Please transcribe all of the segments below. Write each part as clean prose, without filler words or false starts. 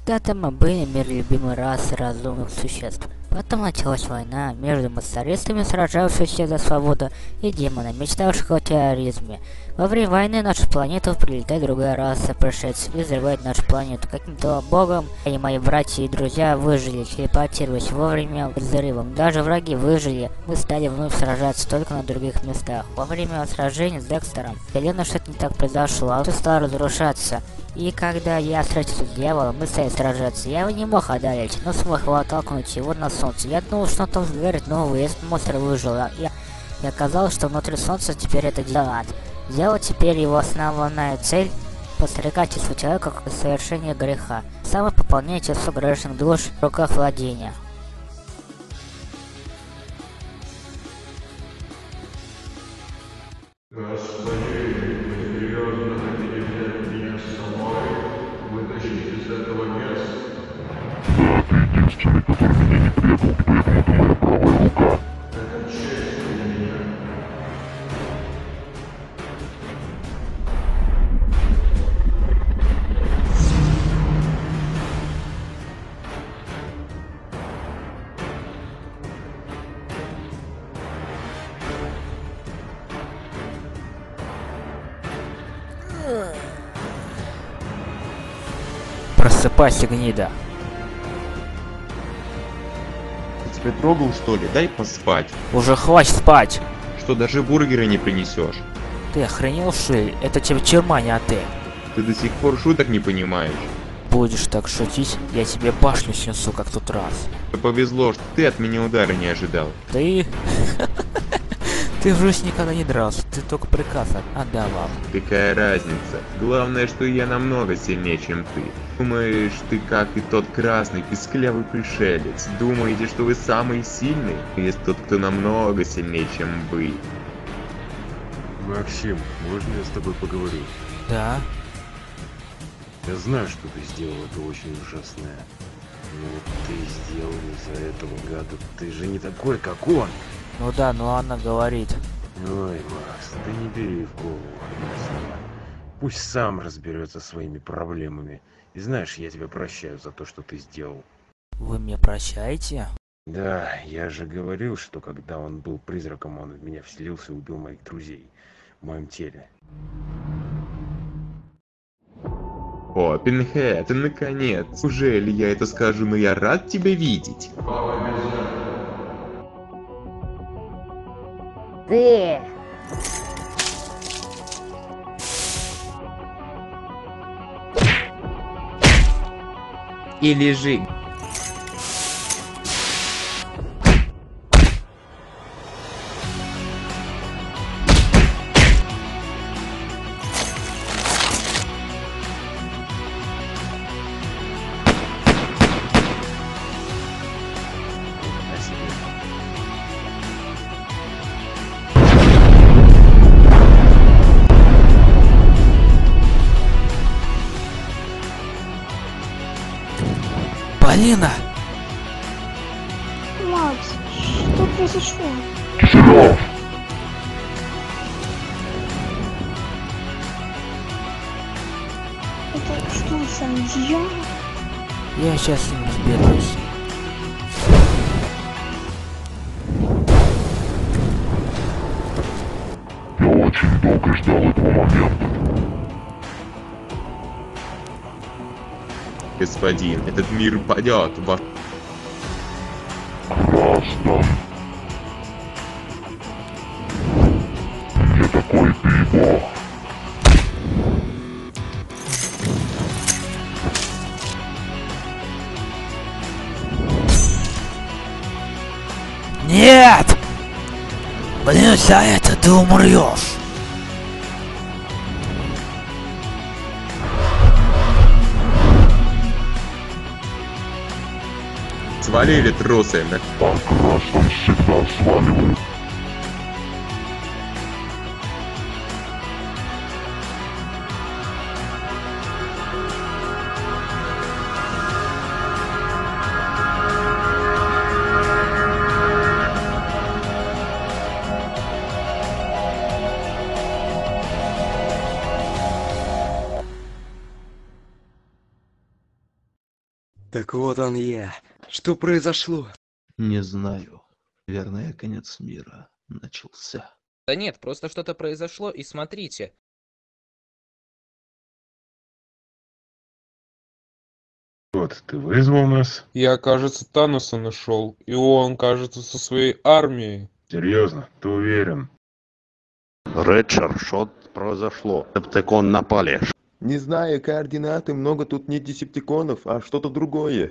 Когда-то мы были миролюбимой расой разумных существ. Потом началась война между моцаристами, сражавшимися за свободу, и демонами, мечтавших о терроризме. Во время войны на нашу планету прилетает другая раса пришельцев и взрывает нашу планету. Каким-то богом и мои братья и друзья выжили, телепортировались вовремя взрывом. Даже враги выжили. Мы стали вновь сражаться только на других местах. Во время сражения с Декстером вселенная что-то не так произошло, все стало разрушаться. И когда я встретился с дьяволом, мы стали сражаться. Я его не мог одолеть, но смог его оттолкнуть его на солнце. Я думал, что он там сгорит, но этот монстр выжил. И оказалось, что внутри солнца теперь это ад. Дьявол теперь его основная цель — подстрекать чувство человека к совершению греха. Самопополнение чувства грешных душ в руках владения. Господин, вы серьезно хотите взять меня с собой? Вытащить из этого места? Да, ты единственный, который меня не предал, поэтому ты моя правая рука. Это честь для меня. Просыпайся, гнида. Ты тебя трогал, что ли? Дай поспать. Уже хватит спать. Что, даже бургеры не принесешь? Ты охренел, что ли? Это тебе тюрьма, не отель. Ты до сих пор шуток не понимаешь. Будешь так шутить, я тебе башню снесу, как тот раз. Повезло, что ты от меня удара не ожидал. Ты... Ты в жизни никогда не дрался, ты только приказ отдавал. Какая разница? Главное, что я намного сильнее, чем ты. Думаешь, ты как и тот красный, писклявый пришелец. Думаете, что вы самый сильный? Есть тот, кто намного сильнее, чем вы. Максим, можно я с тобой поговорю? Да? Я знаю, что ты сделал, это очень ужасное. Но вот ты сделал из-за этого гада. Ты же не такой, как он. Ну да, но она говорит. Ой, Макс, ты не бери в голову мои слова. Пусть сам разберется со своими проблемами. И знаешь, я тебя прощаю за то, что ты сделал. Вы меня прощаете? Да, я же говорил, что когда он был призраком, он в меня вселился и убил моих друзей в моем теле. О, Пинхед, наконец. Неужели я это скажу, но я рад тебя видеть. Ты! И лежи. Полина! Макс, что произошло? Киселев! Это что, сам дьявол? Я сейчас с ним разберусь. Я очень долго ждал этого момента. Господин, этот мир падет во... Красный. Не такой ты бог. Нет! Блин, за это ты умрешь! Свалили трусы. А красный всегда сваливает. Так вот он я. Что произошло? Не знаю. Наверное, конец мира начался. Да нет, просто что-то произошло, и смотрите. Вот, ты вызвал нас? Я, кажется, Таноса нашел, и он, кажется, со своей армией. Серьезно, ты уверен? Ричард, что произошло? Дептикон напали. Не знаю координаты, много тут не десептиконов, а что-то другое.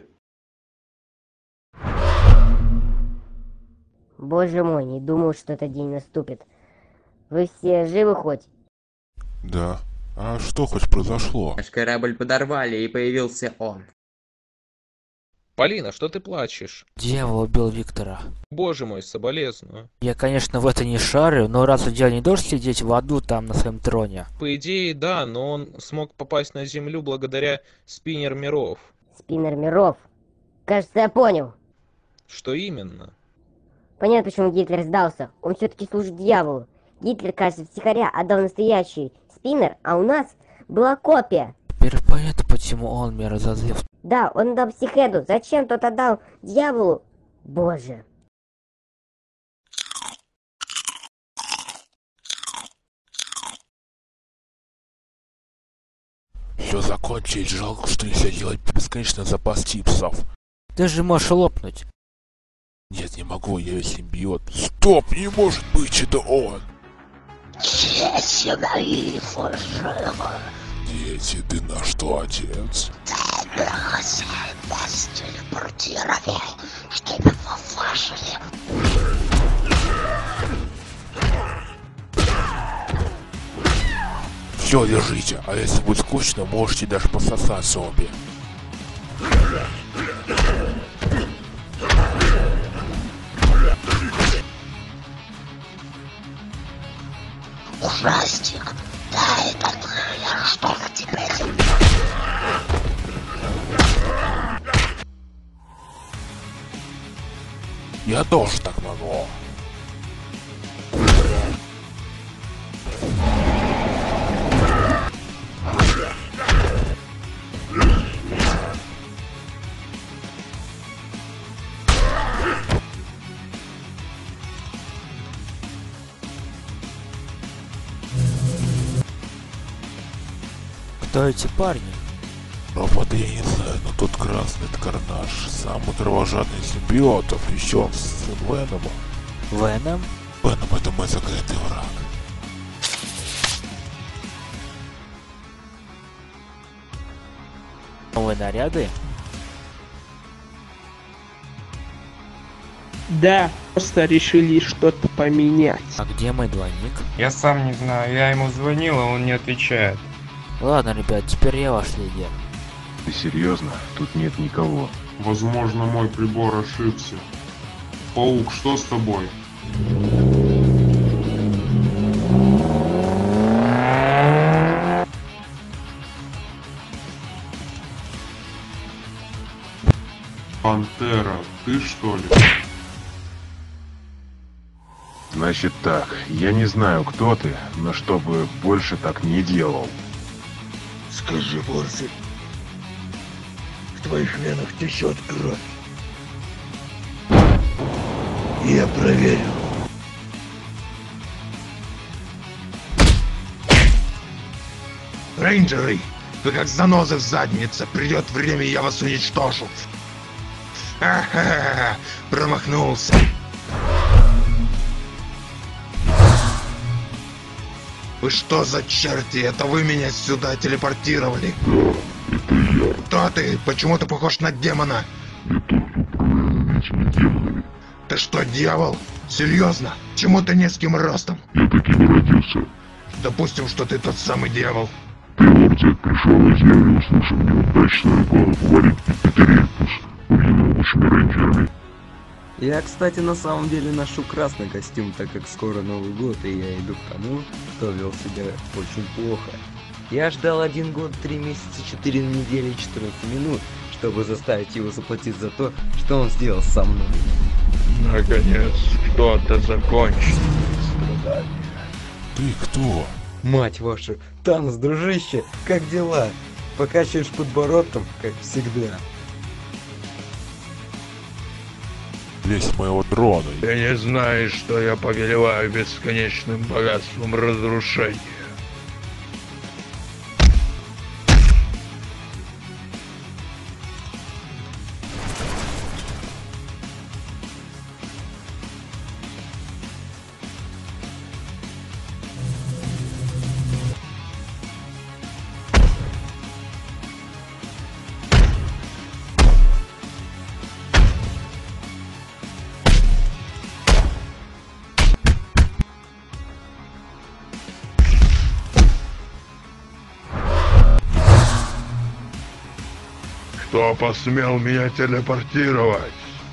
Боже мой, не думал, что этот день наступит. Вы все живы хоть? Да. А что хоть произошло? Наш корабль подорвали, и появился он. Полина, что ты плачешь? Дьявол убил Виктора. Боже мой, соболезную. Я, конечно, в это не шарю, но разве дьявол не должен сидеть в аду там на своем троне? По идее, да, но он смог попасть на Землю благодаря спиннер миров. Спиннер миров? Кажется, я понял. Что именно? Понятно, почему Гитлер сдался. Он все-таки служит дьяволу. Гитлер, кажется, втихаря отдал настоящий спиннер, а у нас была копия. Теперь понятно, почему он меня разозлил. Да, он дал психеду. Зачем тот отдал дьяволу? Боже. Все закончить, жалко, что нельзя делать бесконечный запас чипсов. Ты же можешь лопнуть. Нет, не могу, я ведь симбиот. Стоп, не может быть, это он! Дети мои фальшивы. Дети, ты на что, отец? Тебе хозяин нас телепортировал, чтобы вы выжили. Все, держите, а если будет скучно, можете даже пососать зомби. Ужастик, да, это ты, я что на теперь? Я тоже так могу. Кто эти парни? Робота я не знаю, но тот красный, это Карнаж, самый кровожадный из симбиотов, еще он с Веномом. Веном? Веном — это мой закрытый враг. Новые наряды? Да, просто решили что-то поменять. А где мой двойник? Я сам не знаю, я ему звонил, а он не отвечает. Ладно, ребят, теперь я ваш лидер. Ты серьезно? Тут нет никого. Возможно, мой прибор ошибся. Паук, что с тобой? Пантера, ты что ли? Значит так, я не знаю, кто ты, но чтобы больше так не делал. Скажи, Борзый, в твоих венах течет кровь. Я проверю. Рейнджеры, вы как занозы в заднице, придет время, я вас уничтожу. Ха-ха-ха, промахнулся. Вы что за черти? Это вы меня сюда телепортировали? Да, это я. Кто ты? Почему ты похож на демона? Я только управляю этими демонами. Ты что, дьявол? Серьезно? Чему ты низким ростом? Я таким родился. Допустим, что ты тот самый дьявол. Ты, Лордик, пришел из я услышал неудачную рекламу маленький Петерипус, увиденному рейнджерами. Я, кстати, на самом деле ношу красный костюм, так как скоро Новый год, и я иду к тому, кто вел себя очень плохо. Я ждал 1 год, 3 месяца, 4 недели, 14 минут, чтобы заставить его заплатить за то, что он сделал со мной. Наконец, что-то закончится. Страдания. Ты кто? Мать вашу, Танос, дружище, как дела? Покачиваешь подбородком, как всегда. весь моего дрона. Ты не знаешь, что я повелеваю бесконечным богатством разрушения. Кто посмел меня телепортировать?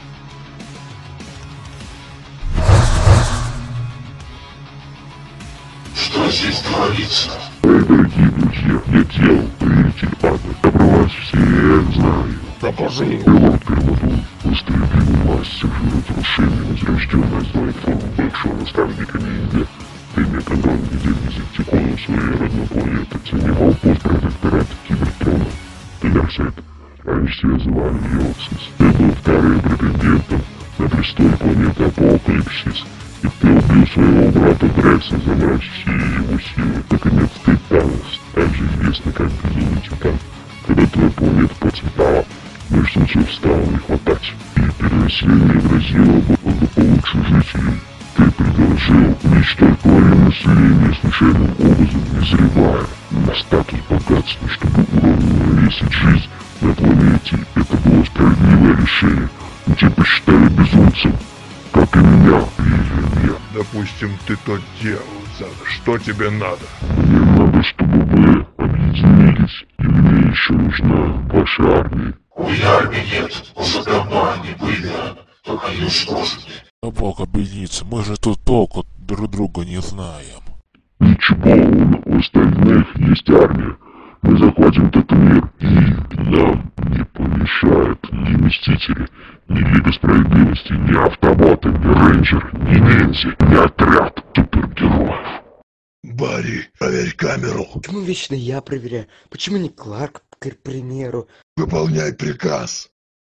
Что здесь творится? Дорогие друзья, я делал телепаты. Я про вас всех знаю. Докажи. Лорд Перводул, востребил мастер разрушения, возрожденная знает форму большого наставника ниндзя. Имя которого недель десептиконов своей родной планеты занимал пост протектората Кибертрона. Ты Дарксайд. Раньше все звали Йоксис. Ты был вторым претендентом на престол планеты Апокалипсис. И ты убил своего брата Дрекса, забрав все его силы. Наконец ты Танос, также известный как Безумный Титан. Когда твоя планета процветала, межсусов стало не хватать. И перенаселение грозило благополучию жителей. Ты предложил уничтожить половину населения случайным образом, не зревая на статус богатства, чтобы уравновесить жизнь на планете. Это было справедливое решение. Но тебя посчитали безумцем, как и меня, или нет. Допустим, ты то делал, что тебе надо? Мне надо, чтобы вы объединились, и мне еще нужна ваша армия. У меня армии нет, уже давно они были, только уничтожены. А бог объединиться, мы же тут толку друг друга не знаем. Ничего, у остальных есть армия. Мы захватим этот мир, и нам не помешают ни Мстители, ни Лига Справедливости, ни Автоботы, ни Рейнджеры, ни Ниндзя, ни отряд супергероев. Барри, проверь камеру. Почему вечно я проверяю? Почему не Кларк, к примеру? Выполняй приказ.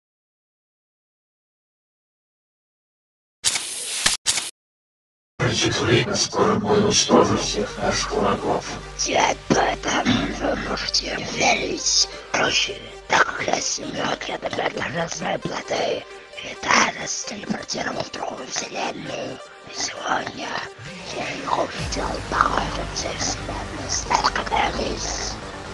Придет время, скоро мы уничтожим всех наших врагов. Теперь вы можете верить. Короче, так как я 7 лет например свои плоды, и Танос телепортировал в другую вселенную. И сегодня я их увидел похожим всех вселенной, столкнулись.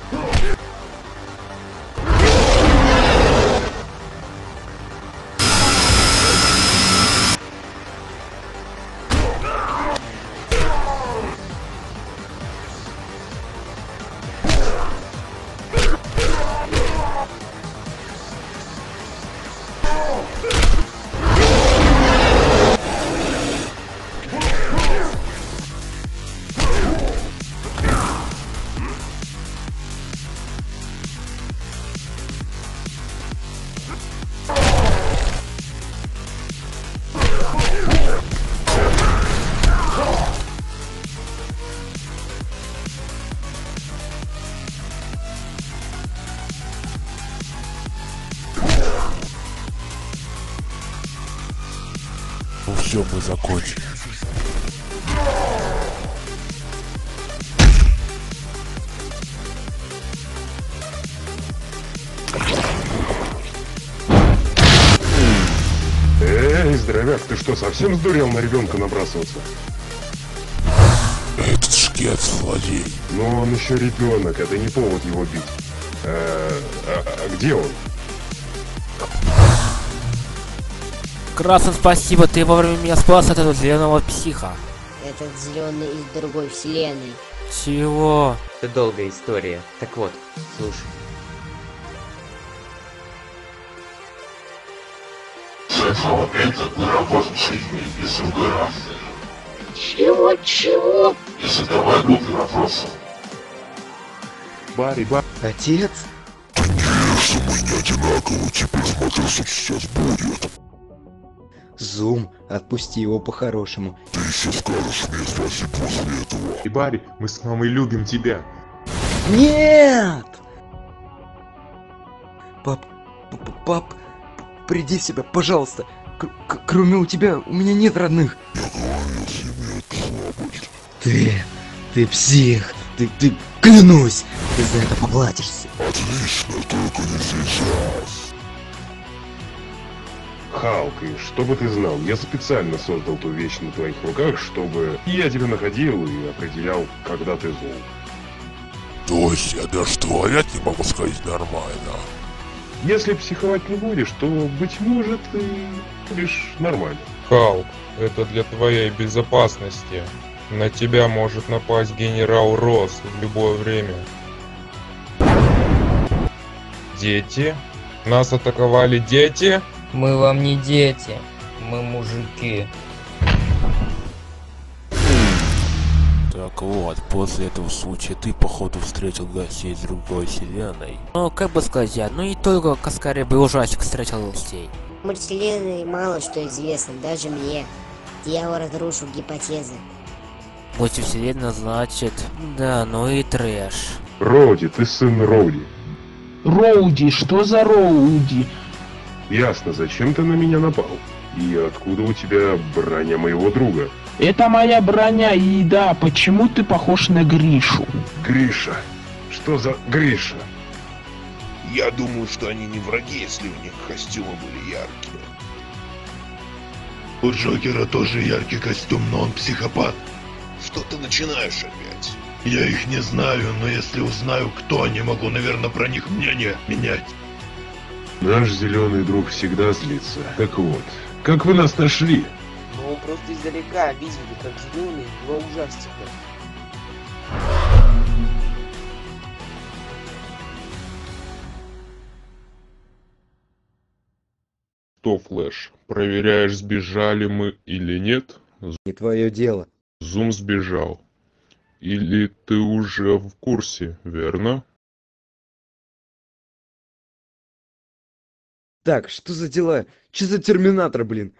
Ну все, мы закончили. Эй, здоровяк, ты что, совсем сдурел на ребенка набрасываться? Этот шкет злодей. Но он еще ребенок, это не повод его бить. Где он? Красный, спасибо, ты вовремя меня спас от этого зеленого психа. Этот зеленый из другой вселенной. Чего? Это долгая история. Так вот, слушай. С этого момента мы работаем с людьми без другой расы. Чего? Не задавай глупый вопрос. Барри, Отец? Надеюсь, мы не одинаковы, теперь смотри, что сейчас будет. Зум, отпусти его по-хорошему. Ты еще скажешь мне спасибо после этого. И Барри, мы с мамой любим тебя. Нет! Пап, приди в себя, пожалуйста. Кроме у тебя, у меня нет родных. Ты псих. Ты клянусь, ты за это поплатишься. Отлично, только не сейчас. Халк, и чтобы ты знал, я специально создал ту вещь на твоих руках, чтобы я тебя находил и определял, когда ты зол. То есть я даже творять не могу сказать нормально. Если психовать не будешь, то, быть может, ты будешь нормально. Халк, это для твоей безопасности. На тебя может напасть генерал Росс в любое время. Дети? Нас атаковали дети? Мы вам не дети, мы мужики. Так вот, после этого случая ты, походу, встретил гостей из другой вселенной. Ну, как бы сказать, ну и только Каскари бы ужасик встретил гостей. В мультивселенной мало что известно, даже мне. Дьявол разрушил гипотезы. Мультивселенная, значит, да, ну и трэш. Роуди, ты сын Роуди. Роуди, что за Роуди? Ясно, зачем ты на меня напал? И откуда у тебя броня моего друга? Это моя броня, и да, почему ты похож на Гришу? Гриша? Что за Гриша? Я думаю, что они не враги, если у них костюмы были яркие. У Джокера тоже яркий костюм, но он психопат. Что ты начинаешь опять? Я их не знаю, но если узнаю, кто они, могу, наверное, про них мнение менять. Наш зеленый друг всегда злится. Так вот, как вы нас нашли? Ну, просто издалека видели, как зеленый два ужастика. Что, Флэш, проверяешь, сбежали мы или нет? Не твое дело. Зум сбежал. Или ты уже в курсе, верно? Так, что за дела? Что за терминатор, блин?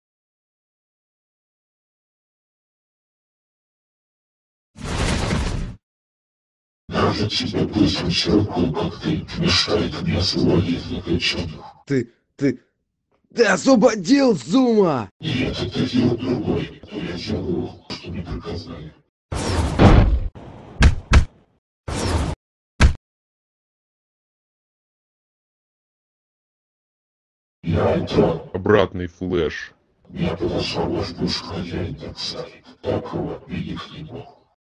Даже тебя быстро черпал, как ты, мешает мне освободить отчетов. Ты освободил Зума! Нет, это дело другое. Я делаю, что мне приказали. Обратный Флэш. Я подошел ваш бывший хозяин, так Сарик. Так вот, видишь его.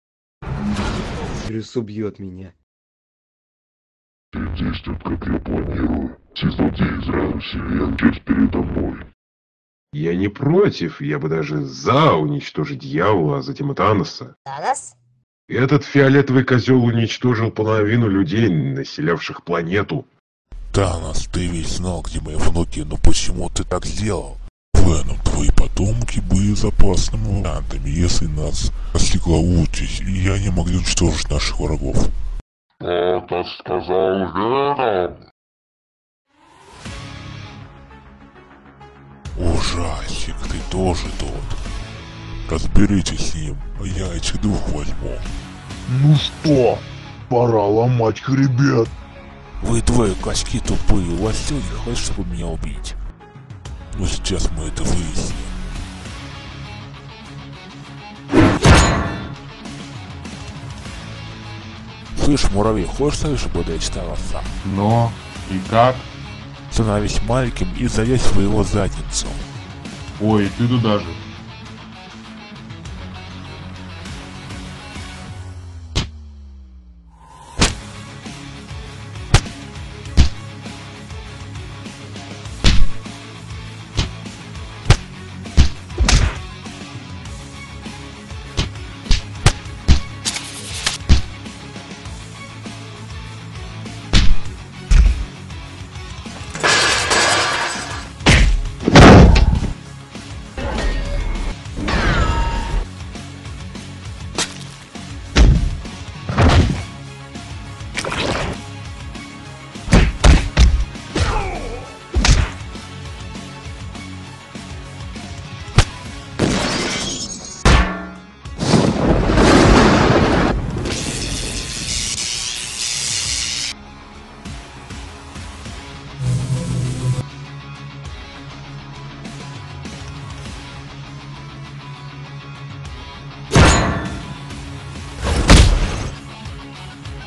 Брюс убьет меня. Ты действует, как я планирую. Все злодеи из ряда вселенки передо мной. Я не против, я бы даже за уничтожить дьявола, а затем и Таноса. Танос? Этот фиолетовый козел уничтожил половину людей, населявших планету. Танос, ты ведь знал, где мои внуки, но почему ты так сделал? Веном, твои потомки были запасными вариантами, если нас настигла участь, и я не могли уничтожить наших врагов. Это сказал Веном. Ужасик, ты тоже тут. Разберитесь с ним, а я этих двух возьму. Ну что, пора ломать хребет. Вы двое качки тупые, у вас сил не хватит, чтобы меня убить. Но сейчас мы это выясним. Слышь, муравей, хочешь сказать, чтобы я читал отца? Но, и как? Становись маленьким и залезь в его задницу. Ой, ты туда же.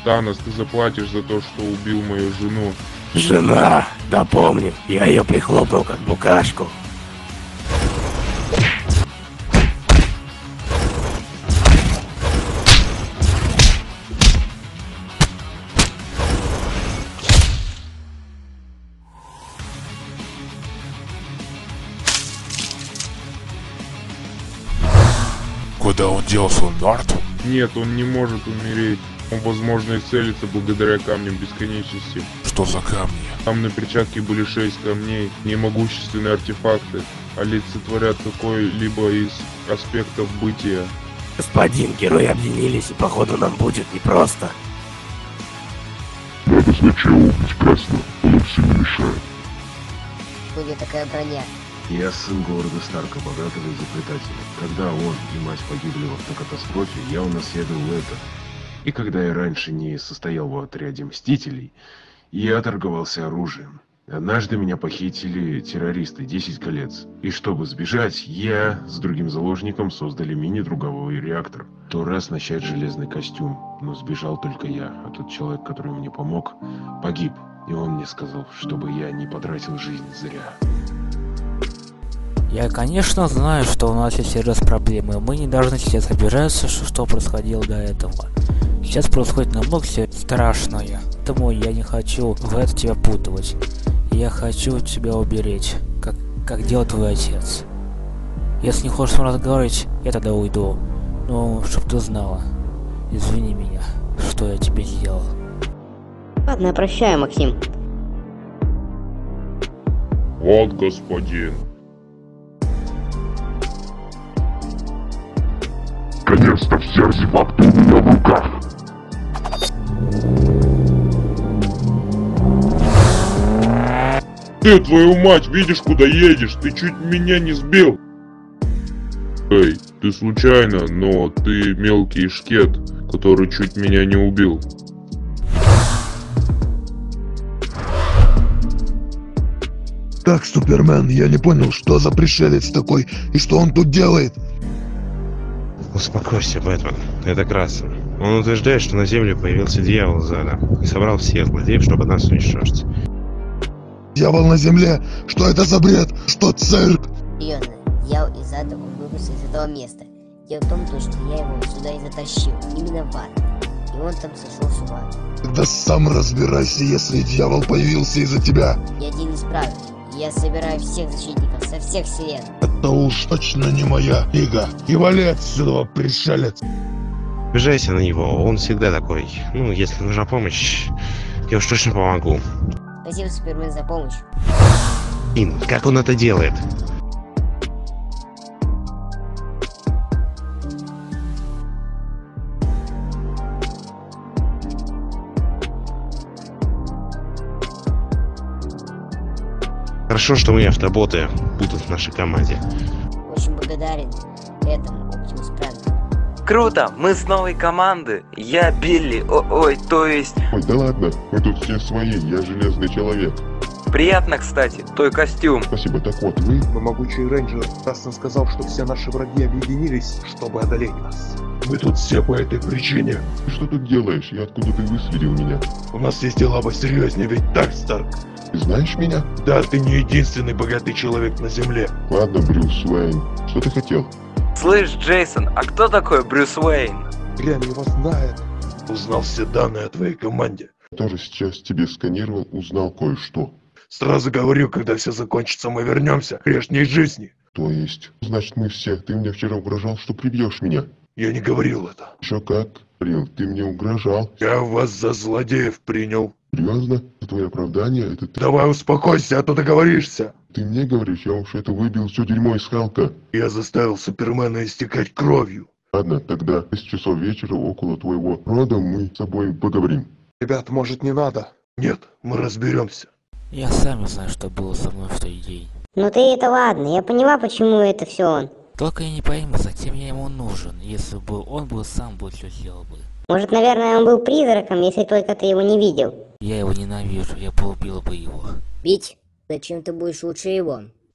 Танос, ты заплатишь за то, что убил мою жену. Жена, да помню, я ее прихлопнул как букашку. Куда он делся, он мертв? Нет, он не может умереть. Он, возможно, исцелится благодаря камням бесконечности. Что за камни? Там на перчатке были 6 камней, немогущественные артефакты, олицетворят какой-либо из аспектов бытия. Господин, герои объединились, и походу нам будет непросто. Надо сначала убить Красного, он все не мешает. Откуда такая броня? Я сын города Старка, богатого изобретателя. Когда он и мать погибли в автокатастрофе, я унаследовал это. И когда я раньше не состоял в отряде Мстителей, я торговался оружием. Однажды меня похитили террористы, 10 колец. И чтобы сбежать, я с другим заложником создали мини-друговой реактор. В тот раз начать железный костюм, но сбежал только я, а тот человек, который мне помог, погиб. И он мне сказал, чтобы я не потратил жизнь зря. Я, конечно, знаю, что у нас есть серьезные проблемы. Мы не должны сейчас обижаться, что происходило до этого. Сейчас происходит намного все страшное. Поэтому я не хочу в это тебя путывать. Я хочу тебя уберечь, как делал твой отец. Если не хочешь со мной разговаривать, я тогда уйду. Ну, чтоб ты знала. Извини меня, что я тебе сделал. Ладно, прощаю, Максим. Вот, господин. Наконец-то все артефакты у меня в руках. Ты, твою мать, видишь, куда едешь? Ты чуть меня не сбил. Эй, ты случайно, но ты мелкий шкет, который чуть меня не убил. Так, Супермен, я не понял, что за пришелец такой и что он тут делает? Успокойся, Бэтмен. Это Красный. Он утверждает, что на Земле появился дьявол зада и собрал всех злодеев, чтобы нас уничтожить. Дьявол на Земле? Что это за бред? Что цирк? Серьезно, дьявол из ада выбрался из этого места. Дело в том, что я его сюда и затащил, именно в ад. И он там сошел с ума. Тогда сам разбирайся, если дьявол появился из-за тебя. Я один не справлюсь. Я собираю всех защитников со всех вселенных. Это уж точно не моя лига. И вали отсюда, пришелец. Обижайся на него, он всегда такой. Ну, если нужна помощь, я уж точно помогу. Спасибо, Супермен, за помощь. Как он это делает? Хорошо, что мы автоботы будут в нашей команде. Очень благодарен этому Оптимус Прайм. Круто, мы с новой команды. Я Билли, то есть... Ой, да ладно, мы тут все свои, я железный человек. Приятно, кстати, твой костюм. Спасибо, так вот, вы... Но могучий рейнджер Дастин сказал, что все наши враги объединились, чтобы одолеть нас. Мы тут все по этой причине. Ты что тут делаешь? И откуда ты выследил меня? У нас есть дела посерьезнее, ведь так, Старк? Ты знаешь меня? Да, ты не единственный богатый человек на Земле. Ладно, Брюс Уэйн, что ты хотел? Слышь, Джейсон, а кто такой Брюс Уэйн? Грэм его знает. Узнал все данные о твоей команде. Я тоже сейчас тебе сканировал, узнал кое-что. Сразу говорю, когда все закончится, мы вернемся к прежней жизни. То есть, значит, мы все. Ты мне вчера угрожал, что прибьешь меня. Я не говорил это. Еще как? Говорил, ты мне угрожал. Я вас за злодеев принял. Серьезно? Это твое оправдание? Это ты... Давай успокойся, а то договоришься. Ты мне говоришь, я уж это выбил все дерьмо из Халка. Я заставил Супермена истекать кровью. Ладно, тогда в 6 часов вечера около твоего рода мы с тобой поговорим. Ребят, может, не надо? Нет, мы разберемся. Я сам не знаю, что было со мной в тот день. Ну ты это ладно, я поняла, почему это все он. Только я не пойму, зачем я ему нужен. Если бы он был сам, бы все сделал бы. Может, наверное, он был призраком, если только ты его не видел. Я его ненавижу, я поубил бы его. Бить? Зачем ты будешь лучше его?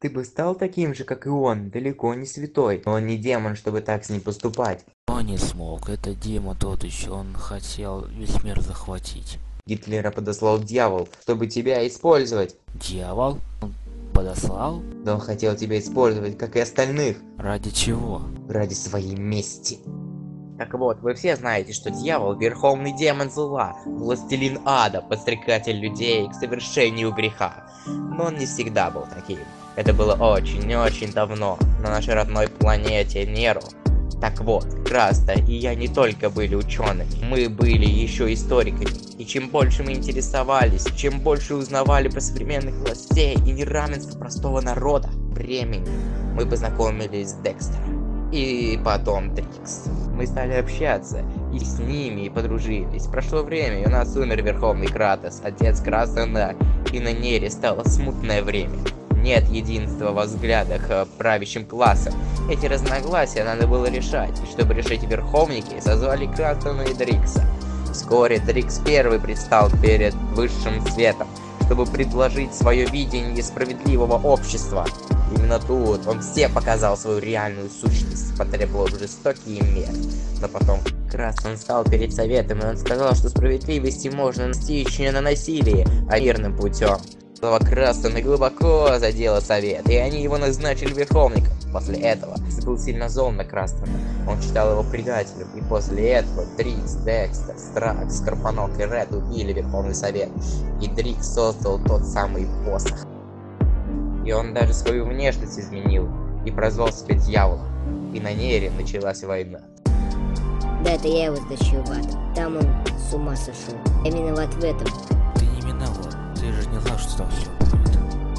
Ты бы стал таким же, как и он, далеко не святой. Но он не демон, чтобы так с ним поступать. Он не смог, это демон тот еще, он хотел весь мир захватить. Гитлера подослал дьявол, чтобы тебя использовать. Дьявол? Он подослал? Да он хотел тебя использовать, как и остальных. Ради чего? Ради своей мести. Так вот, вы все знаете, что дьявол — верховный демон зла, властелин ада, подстрекатель людей к совершению греха. Но он не всегда был таким. Это было очень-очень давно, на нашей родной планете Неру. Так вот, Краста и я не только были учеными, мы были еще историками. И чем больше мы интересовались, чем больше узнавали про современных властей и неравенство простого народа, времени, мы познакомились с Декстером. И потом Трикс. Мы стали общаться и с ними подружились. Прошло время, и у нас умер Верховный Кратос, отец Красена, и на Нере стало смутное время. Нет единства во взглядах правящим классом. Эти разногласия надо было решать, и чтобы решить верховники, созвали Крастона и Дрикса. Вскоре Дрикс первый предстал перед высшим светом, чтобы предложить свое видение справедливого общества. Именно тут он всем показал свою реальную сущность, потребовал жестокие меры. Но потом Крастон стал перед советом, и он сказал, что справедливости можно достичь не на насилии, а мирным путем. Слова Крастона глубоко задело совет, и они его назначили верховником. После этого Дрикс был сильно зол на Крастона. Он считал его предателем, и после этого Дрикс, Декстер, Стракс, Скорпонок и Ред убили Верховный Совет. И Дрикс создал тот самый посох. И он даже свою внешность изменил и прозвал себя дьяволом. И на Нере началась война. Да, это я его стащил в ад. Там он с ума сошел. Я виноват в этом. Ты не виноват. Ты же не знал, что там все будет.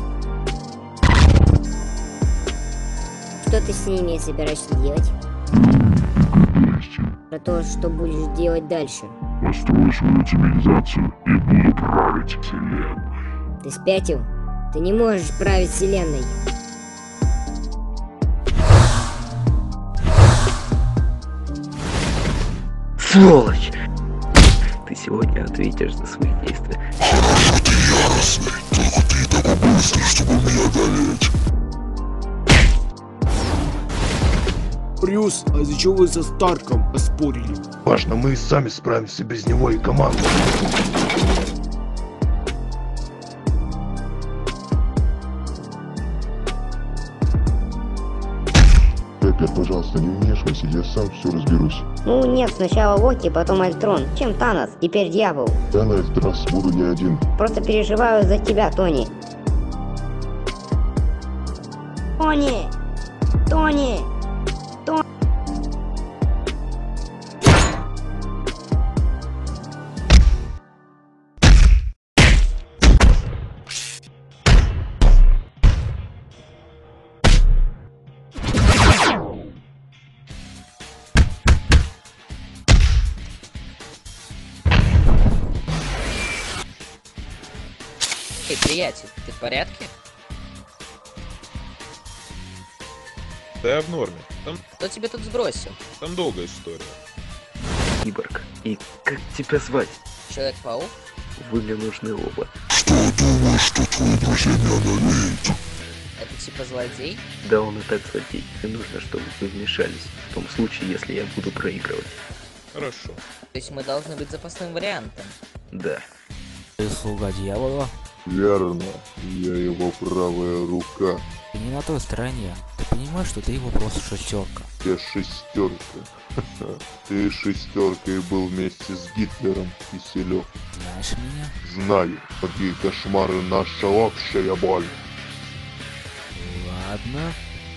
Что ты с ними собираешься делать? Про то, что будешь делать дальше. Построю свою цивилизацию и буду править вселенной. Ты спятил? Ты не можешь править вселенной. Сволочь! Ты сегодня ответишь за свои действия. Ты яростный, только ты такой быстрый, чтобы меня одолеть. Брюс, а из-за чего вы со Старком поспорили? Важно, мы сами справимся без него и команды. Пеппер, пожалуйста, не вмешивайся, я сам все разберусь. Ну нет, сначала Локи, потом Альтрон. Чем Танос? Теперь Дьявол. Я на этот раз буду не один. Просто переживаю за тебя, Тони. Тони! Тони! Тони! Эй, приятель, ты в порядке? Да я в норме. Там... Кто тебя тут сбросил? Там долгая история. Киборг, и как тебя звать? Человек-паук? Вы мне нужны оба. Что думаешь, что твои друзья не одолеют? Это типа злодей? Да он и так злодей. И нужно, чтобы вы вмешались. В том случае, если я буду проигрывать. Хорошо. То есть мы должны быть запасным вариантом? Да. Ты слуга дьявола? Верно, я его правая рука. Ты не на той стороне. Ты понимаешь, что ты его просто шестерка. Я шестерка. Ты шестеркой был вместе с Гитлером, Киселев. Знаешь меня? Знаю, какие кошмары наша общая боль. Ладно.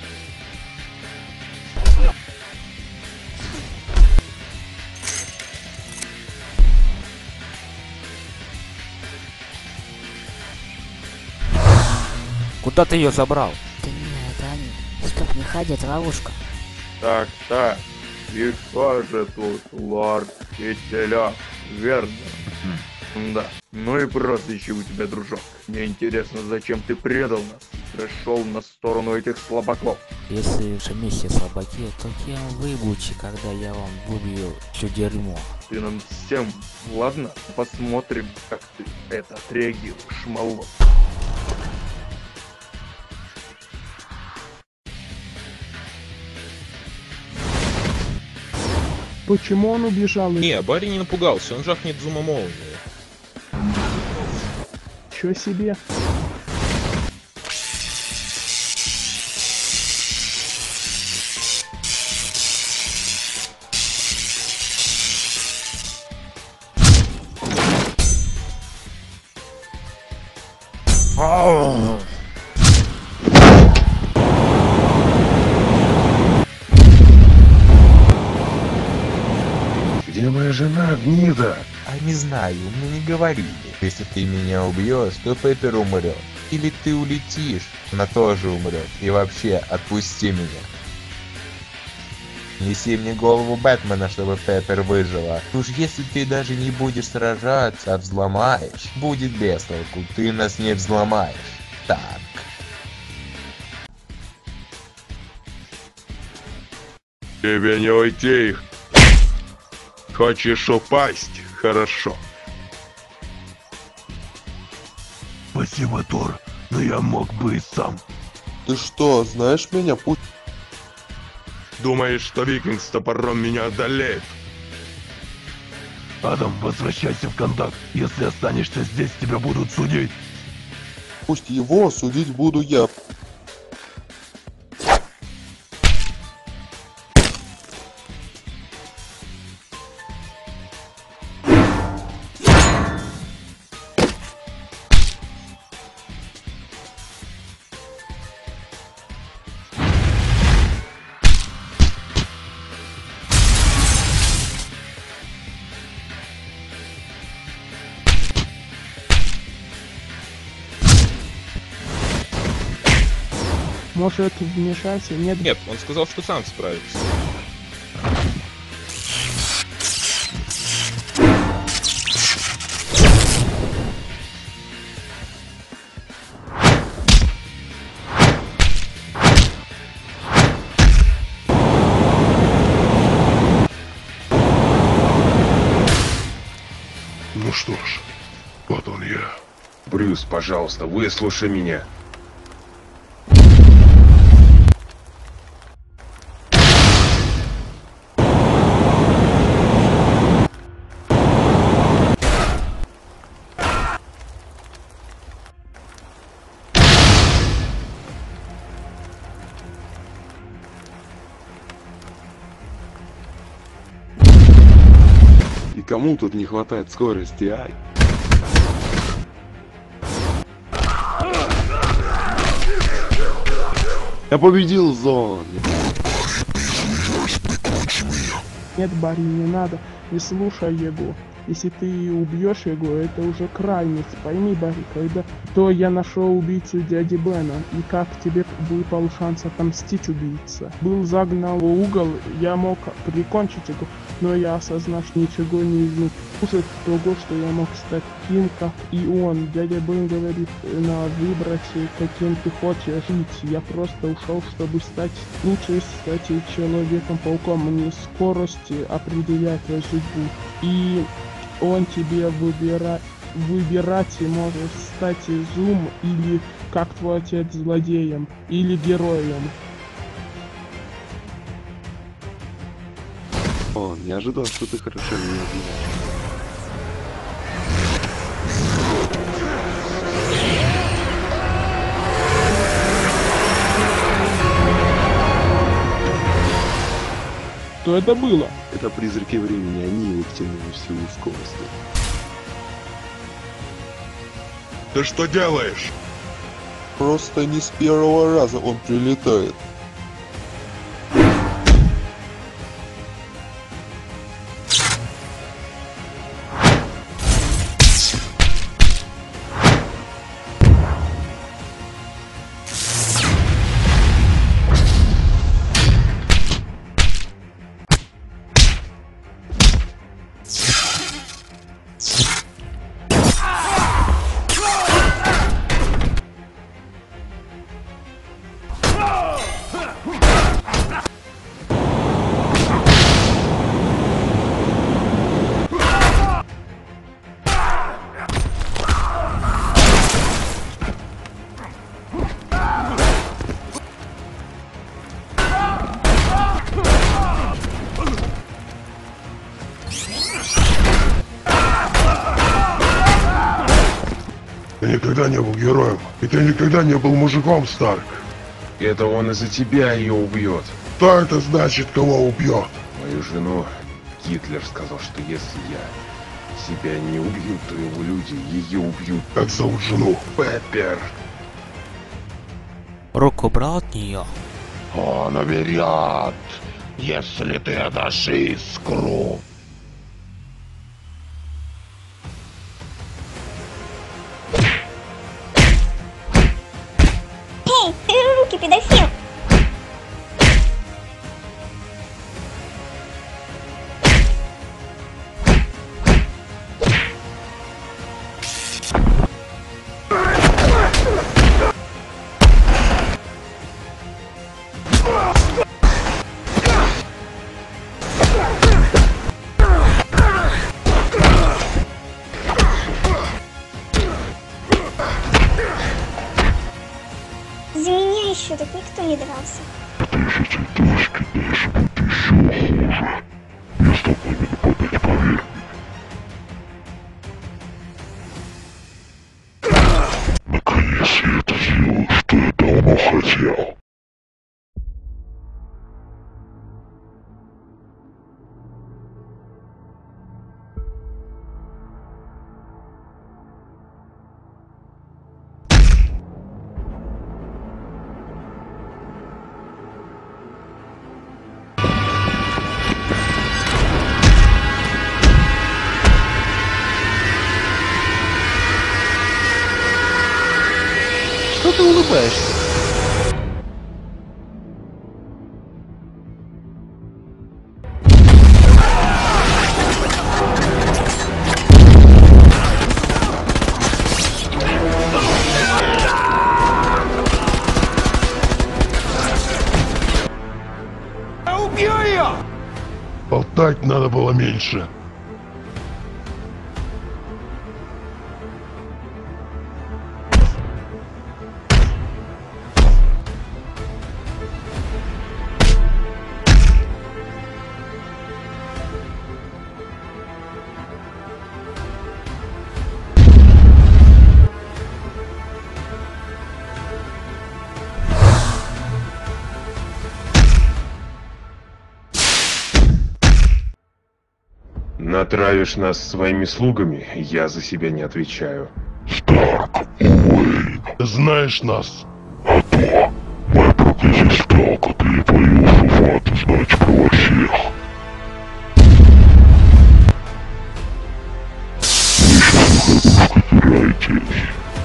Куда ты ее забрал? Да нет, это они. Стоп, не ходи, это ловушка. Так, и кто же тут лорд Киселев, верно? Да. Ну и прозвище у тебя, дружок. Мне интересно, зачем ты предал нас и пришел на сторону этих слабаков. Если же миссия слабаки, то кем вы будете, когда я вам выбью все дерьмо? Ты нам всем, ладно? Посмотрим, как ты это отреагируешь, малой. Почему он убежал? Не, Барри не напугался, он жахнет зума молнии. Чё себе? Где моя жена, гнида? А не знаю, мне не говорили. Если ты меня убьешь, то Пеппер умрет. Или ты улетишь, она тоже умрет. И вообще, отпусти меня. Неси мне голову Бэтмена, чтобы Пеппер выжила. Уж если ты даже не будешь сражаться, а взломаешь, будет без толку. Ты нас не взломаешь. Так. Тебе не уйти. Хочешь упасть? Хорошо. Спасибо, Тор, но я мог бы и сам. Ты что, знаешь меня? Думаешь, что викинг с топором меня одолеет? Адам, возвращайся в контакт. Если останешься здесь, тебя будут судить. Пусть его судить буду я. Может, вмешайся? Нет. Нет, он сказал, что сам справится. Ну что ж, вот он я. Брюс, пожалуйста, выслушай меня. И кому тут не хватает скорости, ай? Я победил Зон. Нет, Барри, не надо. Не слушай его. Если ты убьешь его, это уже крайность. Пойми, Барри, когда то я нашел убийцу дяди Бена, и как тебе выпал шанс отомстить убийце. Был загнал в угол, я мог прикончить его, но я осознал, что ничего не изменил. После того, что я мог стать таким, как и он. Дядя Бен говорит, на выбросе, каким ты хочешь жить. Я просто ушел, чтобы стать лучше, стать Человеком-пауком. Мне скорость определяет твою судьбу. И он тебе выбирать может стать Зум или как твой отец злодеем, или героем. О, не ожидал, что ты хорошо меня знаешь. Что это было? Это призраки времени, они его втянули в силу скорости. Ты что делаешь? Просто не с первого раза он прилетает. Ты никогда не был героем, и ты никогда не был мужиком, Старк. Это он из-за тебя ее убьет. Что это значит, кого убьет? Мою жену Гитлер сказал, что если я себя не убью, то его люди ее убьют. Как зовут жену? Пеппер. Руку убрал от нее. Он умрет, если ты отдашь искру. Эй, ты руки, педофил! За меня еще так никто не дрался. Наконец я это сделаю, что я давно хотел. Что ты улыбаешься? Убью ее! Болтать надо было меньше. Натравишь нас своими слугами, я за себя не отвечаю. Старк, Уэйн, Ты знаешь нас? а то моя профессия Старка, ты появился в ад знать про всех. Вы сейчас теряетесь.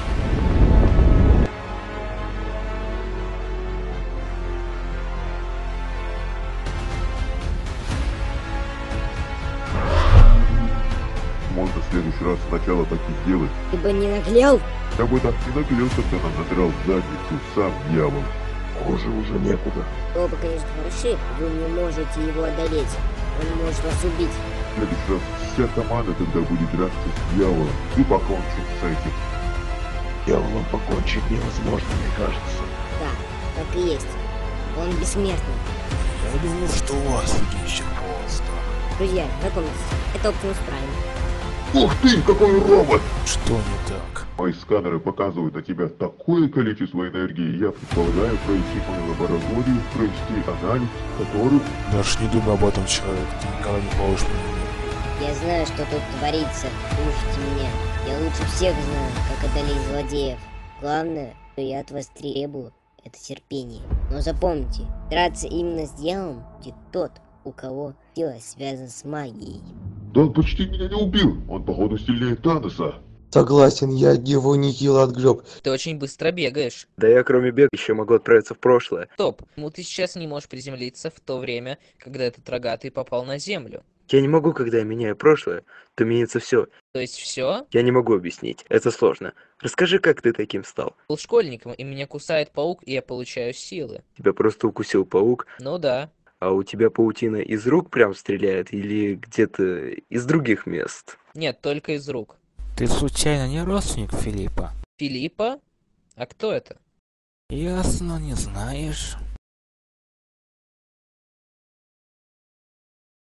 Можно в следующий раз сначала так и сделать. Ты бы не наглел? Я бы так не наглел, когда нам надрал задницу сам дьявол. Хуже уже некуда. Оба, конечно, хороши, вы не можете его одолеть. Он может вас убить. В следующий раз вся команда тогда будет драться с дьяволом и покончит с этим. Дьяволом покончить невозможно, мне кажется. Да, так и есть. Он бессмертный. Я думал, что у вас еще просто. Друзья, знакомьтесь, это Оптимус Прайм. Ух ты, какой робот! Что не так? Мои сканеры показывают на тебя такое количество энергии, я предполагаю пройти мою лабораторию, провести анализ, который... Даже не думай об этом, человек, ты никогда не получишь меня. Я знаю, что тут творится. Слушайте меня. Я лучше всех знаю, как одолеть злодеев. Главное, что я от вас требую, это терпение. Но запомните, драться именно с дьяволом будет тот, у кого сила связана с магией. Да он почти меня не убил, он походу сильнее Таноса. Согласен, я его нехило отгреб. Ты очень быстро бегаешь. Да я кроме бега еще могу отправиться в прошлое. Стоп, ну ты сейчас не можешь приземлиться в то время, когда этот рогатый попал на землю. Я не могу, когда я меняю прошлое, то меняется все. То есть все? Я не могу объяснить, это сложно. Расскажи, как ты таким стал? Был школьником, и меня кусает паук, и я получаю силы. Тебя просто укусил паук? Ну да. А у тебя паутина из рук прям стреляет или где-то из других мест? Нет, только из рук. Ты случайно не родственник Филиппа? Филиппа? А кто это? Ясно, не знаешь.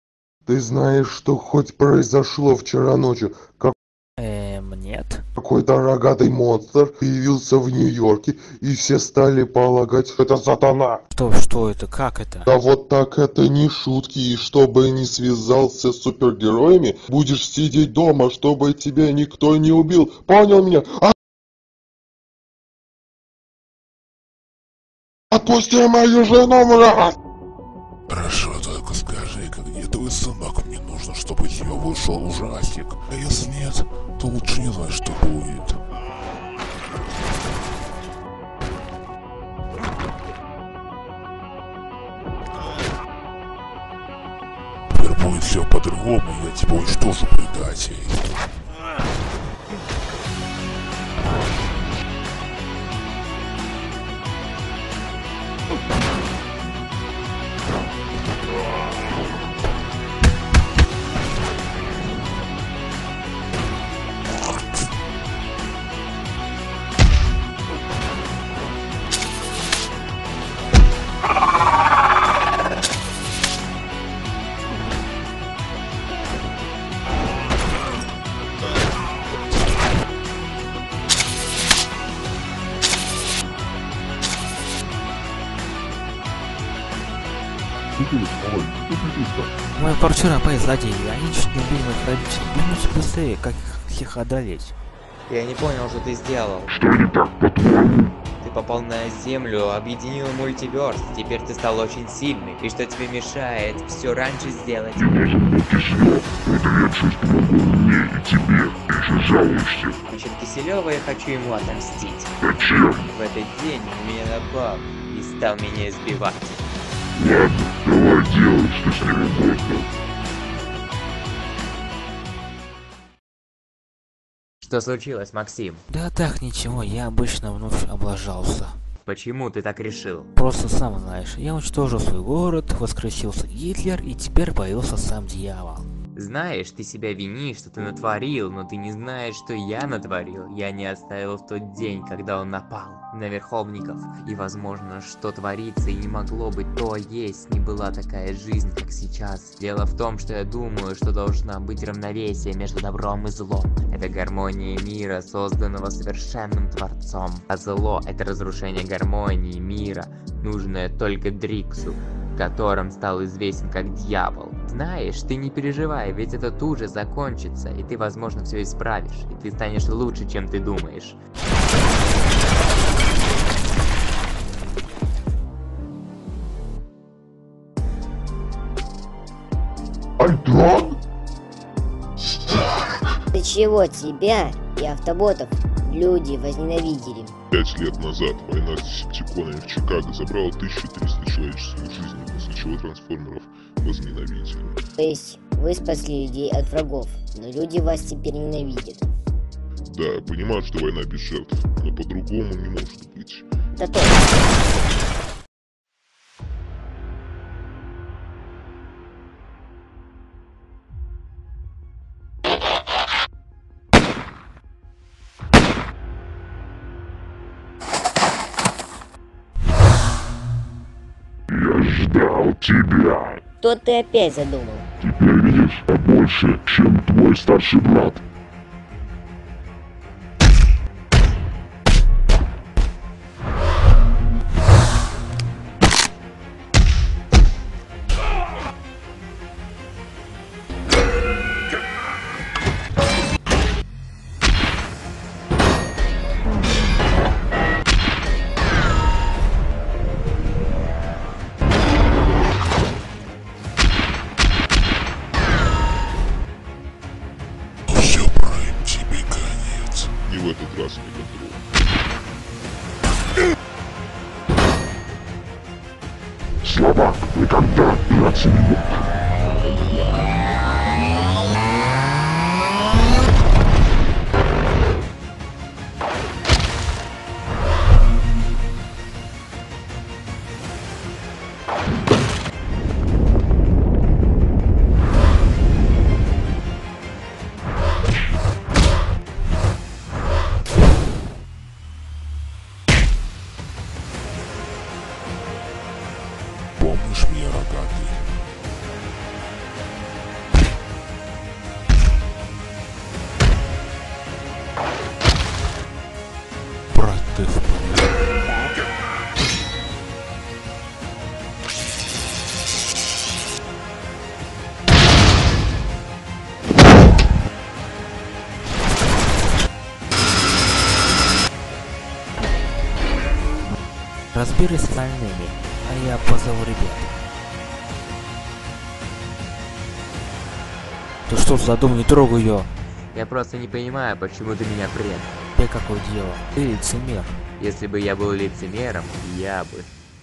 Ты знаешь, что хоть произошло вчера ночью? Нет. Какой-то рогатый монстр появился в Нью-Йорке, и все стали полагать, что это сатана. Что это? Как это? Да вот так это не шутки, и чтобы не связался с супергероями, будешь сидеть дома, чтобы тебя никто не убил. Понял меня? Отпусти мою жену, мразь! Хорошо, только скажи, где твой сынок? Мне нужно, чтобы из него вышел ужастик. А если нет, то лучше не знать, что будет. Теперь будет все по-другому, я тебя уничтожу, предатель. Моя квартира опять злодеи, они чуть не убили моих родителей. Думайте быстрее, как их всех одолеть. Я не понял, что ты сделал. Что не так, по-твоему? Ты попал на Землю, объединил мультиверс, теперь ты стал очень сильный. И что тебе мешает все раньше сделать? Мне кисло, это я чувствую мне и тебе, ты же жалуешься. Насчет Киселева я хочу ему отомстить. Зачем? В этот день он меня напал и стал меня избивать. Ладно, давай делай, что с ним угодно. Что случилось, Максим? Да так, ничего, я обычно вновь облажался. Почему ты так решил? Просто сам знаешь, я уничтожил свой город, воскресился Гитлер, и теперь появился сам дьявол. Знаешь, ты себя винишь, что ты натворил, но ты не знаешь, что я натворил. Я не оставил в тот день, когда он напал на Верховников. И возможно, что творится и не могло быть, то есть не была такая жизнь, как сейчас. Дело в том, что я думаю, что должна быть равновесие между добром и злом. Это гармония мира, созданного совершенным Творцом. А зло — это разрушение гармонии мира, нужное только Дриксу, которым стал известен как дьявол. Знаешь, ты не переживай, ведь это тут же закончится, и ты, возможно, все исправишь, и ты станешь лучше, чем ты думаешь. Альтрон? До чего тебя и автоботов люди возненавидели? 5 лет назад война с десептиконами в Чикаго забрала 1300 человеческих жизней, после чего трансформеров возненавидели. То есть вы спасли людей от врагов, но люди вас теперь ненавидят. Да, я понимаю, что война без жертв, но по-другому не может быть. Да точно. Я ждал тебя. Что ты опять задумал? Теперь видишь, я больше, чем твой старший брат. И в этот раз не готов. Слабак, никогда не оценил. Помнишь меня, рогатый? Разберись с остальными, а я позову ребят. Ты что задумал, не трогай ее? Я просто не понимаю, почему ты меня предал. Ты какое дело? Ты лицемер. Если бы я был лицемером, я бы...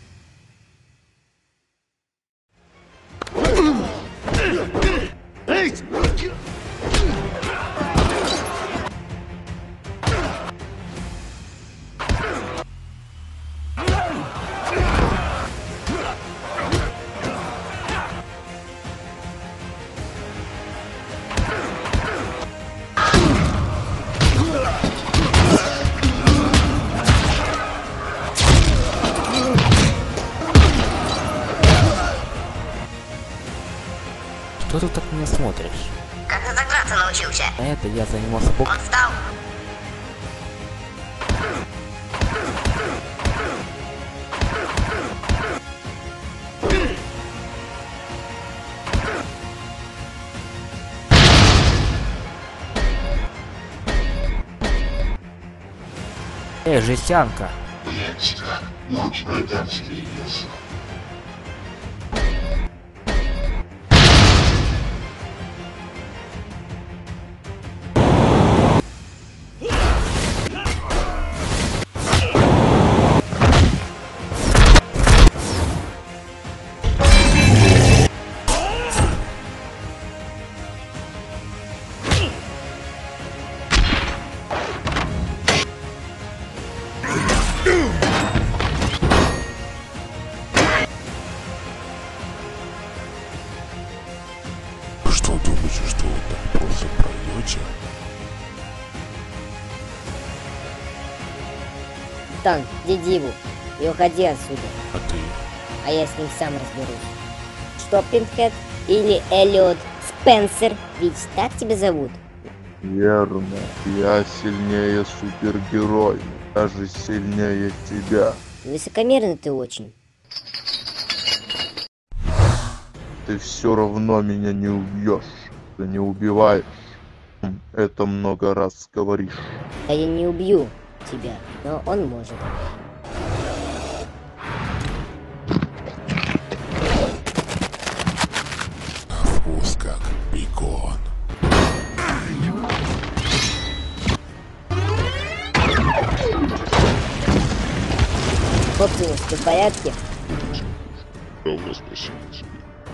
Что ты так меня смотришь? Как ты так драться научился? А это я занимался боксом. Он встал. Жестянка. Я тебя лучше продам себе лесу. Что думаете, что вы так просто пройдете? Тан, иди Диву и уходи отсюда. А ты? А я с ним сам разберусь. Что, Пинкет? Или Эллиот Спенсер? Ведь так тебя зовут? Верно. Я сильнее супергерой. Даже сильнее тебя. Высокомерный ты очень. Ты все равно меня не убьешь. Ты не убиваешь. Это много раз говоришь. А я не убью тебя, но он может. Вкус как бекон. Оптимус, ты в порядке? Ровно спасибо тебе.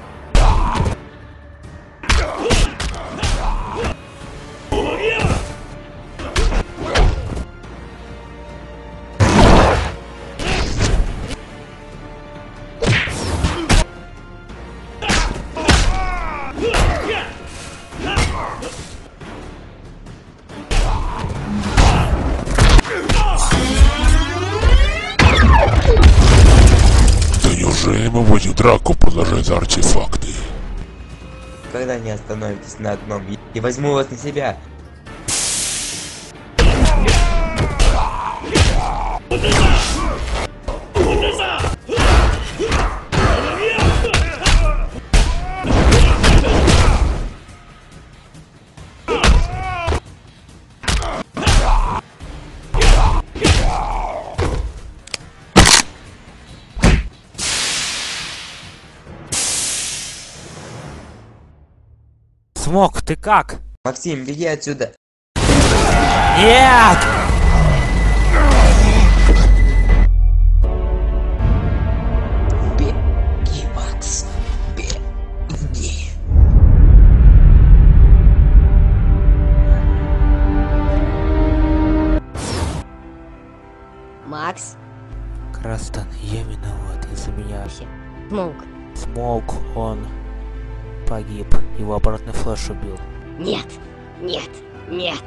Неужели мы будем драку продолжать за артефакты? Когда не остановитесь на одном, я возьму вас на себя. Смок, ты как? Максим, беги отсюда. Нет! Беги, Макс. Беги. Макс? Крастан, я виноват из-за меня. Смок. Смок, он погиб. Его обратный флеш убил. Нет, нет, нет.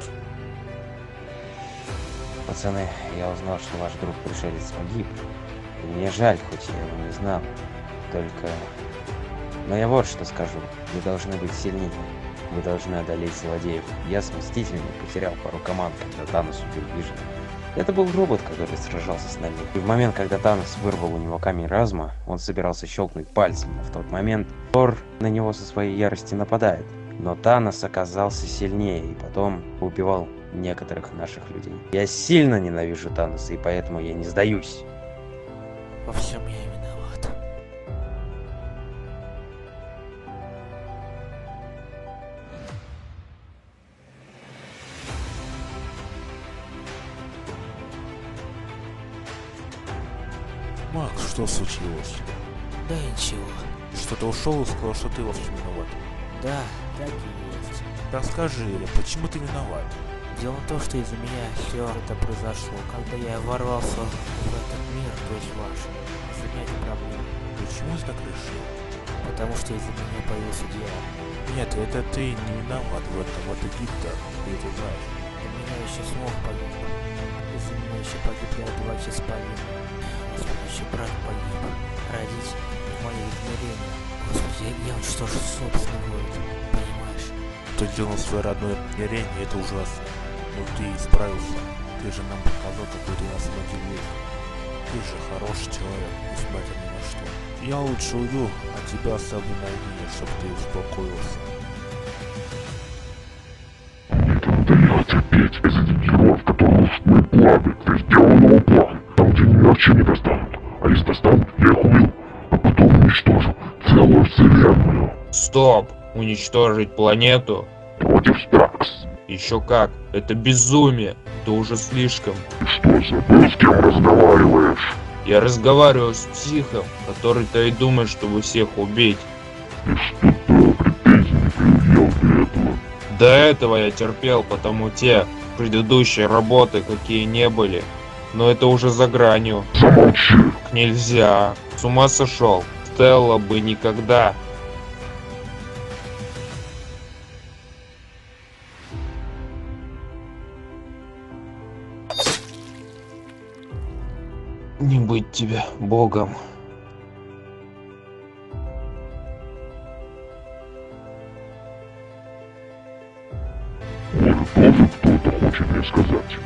Пацаны, я узнал, что ваш друг пришелец погиб. И мне жаль, хоть я его не знал. Только... Но я вот что скажу. Вы должны быть сильнее. Вы должны одолеть злодеев. Я с Мстителями потерял пару команд, когда Танос убил Вижена. Это был робот, который сражался с нами. И в момент, когда Танос вырвал у него камень разума, он собирался щелкнуть пальцем, но в тот момент Тор на него со своей ярости нападает. Но Танос оказался сильнее и потом убивал некоторых наших людей. Я сильно ненавижу Таноса, и поэтому я не сдаюсь. Во всем я виноват. Макс, что случилось? Да ничего. Что ты ушел и сказал, что ты во всем виноват? Да, так и есть. Расскажи, Илья, почему ты виноват? Дело в том, что из-за меня все это произошло, когда я ворвался в этот мир, то есть ваш. Из-за меня эти проблемы. Почему ты так решил? Потому что из-за меня появился дело. Нет, это ты не виноват в этом, это Гитлер, ты это знаешь. У меня еще смог погиб. Из-за меня еще погибли два исполина. Господи, еще брат погиб. Родители в мое измерение. Господи, я уничтожил собственный город. Понимаешь? Ты сделал свое родное измерение, это ужасно. Но ты справился. Ты же нам показал, какой ты нас мотивируешь. Ты же хороший человек, несмотря ни на что. Я лучше уйду, а тебя оставлю наедине, чтобы ты успокоился. Мне надоело терпеть из этих героев, которые рушат мои планы. Ты сделал новый план, там где меня вообще не достанут. А если достанут, я их убью, а потом уничтожу целую вселенную. Стоп! Уничтожить планету? Против Спаркс. Еще как? Это безумие. Это уже слишком. Ты что, забыл, с кем разговариваешь? Я разговариваю с психом, который-то и думает, чтобы всех убить. И что-то претензий не предъявил для этого. До этого я терпел, потому те предыдущие работы какие не были. Но это уже за гранью. Замолчи. Нельзя. С ума сошел. Стелла бы никогда. Не быть тебе богом. Может, тоже кто-то хочет мне сказать?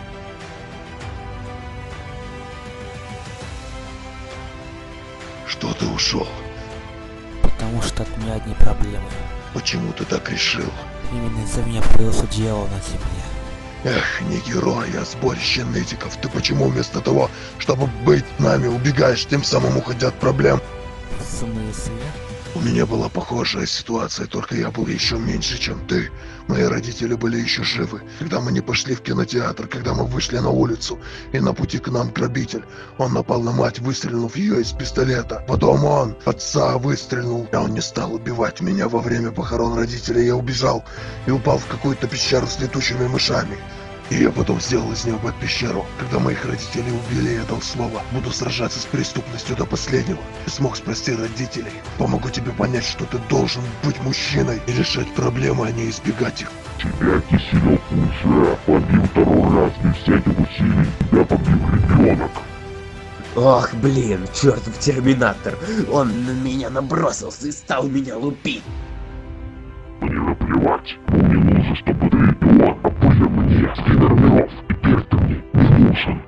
Что ты ушел? Потому что от меня одни проблемы. Почему ты так решил? Именно из-за меня появился дьявол на земле. Эх, не герой, а сборище нытиков. Ты почему вместо того, чтобы быть нами, убегаешь, тем самым уходя от проблем? В смысле? У меня была похожая ситуация, только я был еще меньше, чем ты. Мои родители были еще живы. Когда мы не пошли в кинотеатр, когда мы вышли на улицу, и на пути к нам грабитель. Он напал на мать, выстрелив ее из пистолета. Потом он отца выстрелил, а он не стал убивать меня во время похорон родителей. Я убежал и упал в какую-то пещеру с летучими мышами. И я потом сделал из нее пещеру. Когда моих родителей убили, я дал слово. Буду сражаться с преступностью до последнего. И смог спасти родителей. Помогу тебе понять, что ты должен быть мужчиной и решать проблемы, а не избегать их. Тебя киселек уже побил второй раз без всяких усилий. Тебя побил ребенок. Ох, блин, чертов терминатор. Он на меня набросился и стал меня лупить. Мне наплевать. Мне нужно, чтобы ты и он были мне с миров. Теперь ты мне не нужен.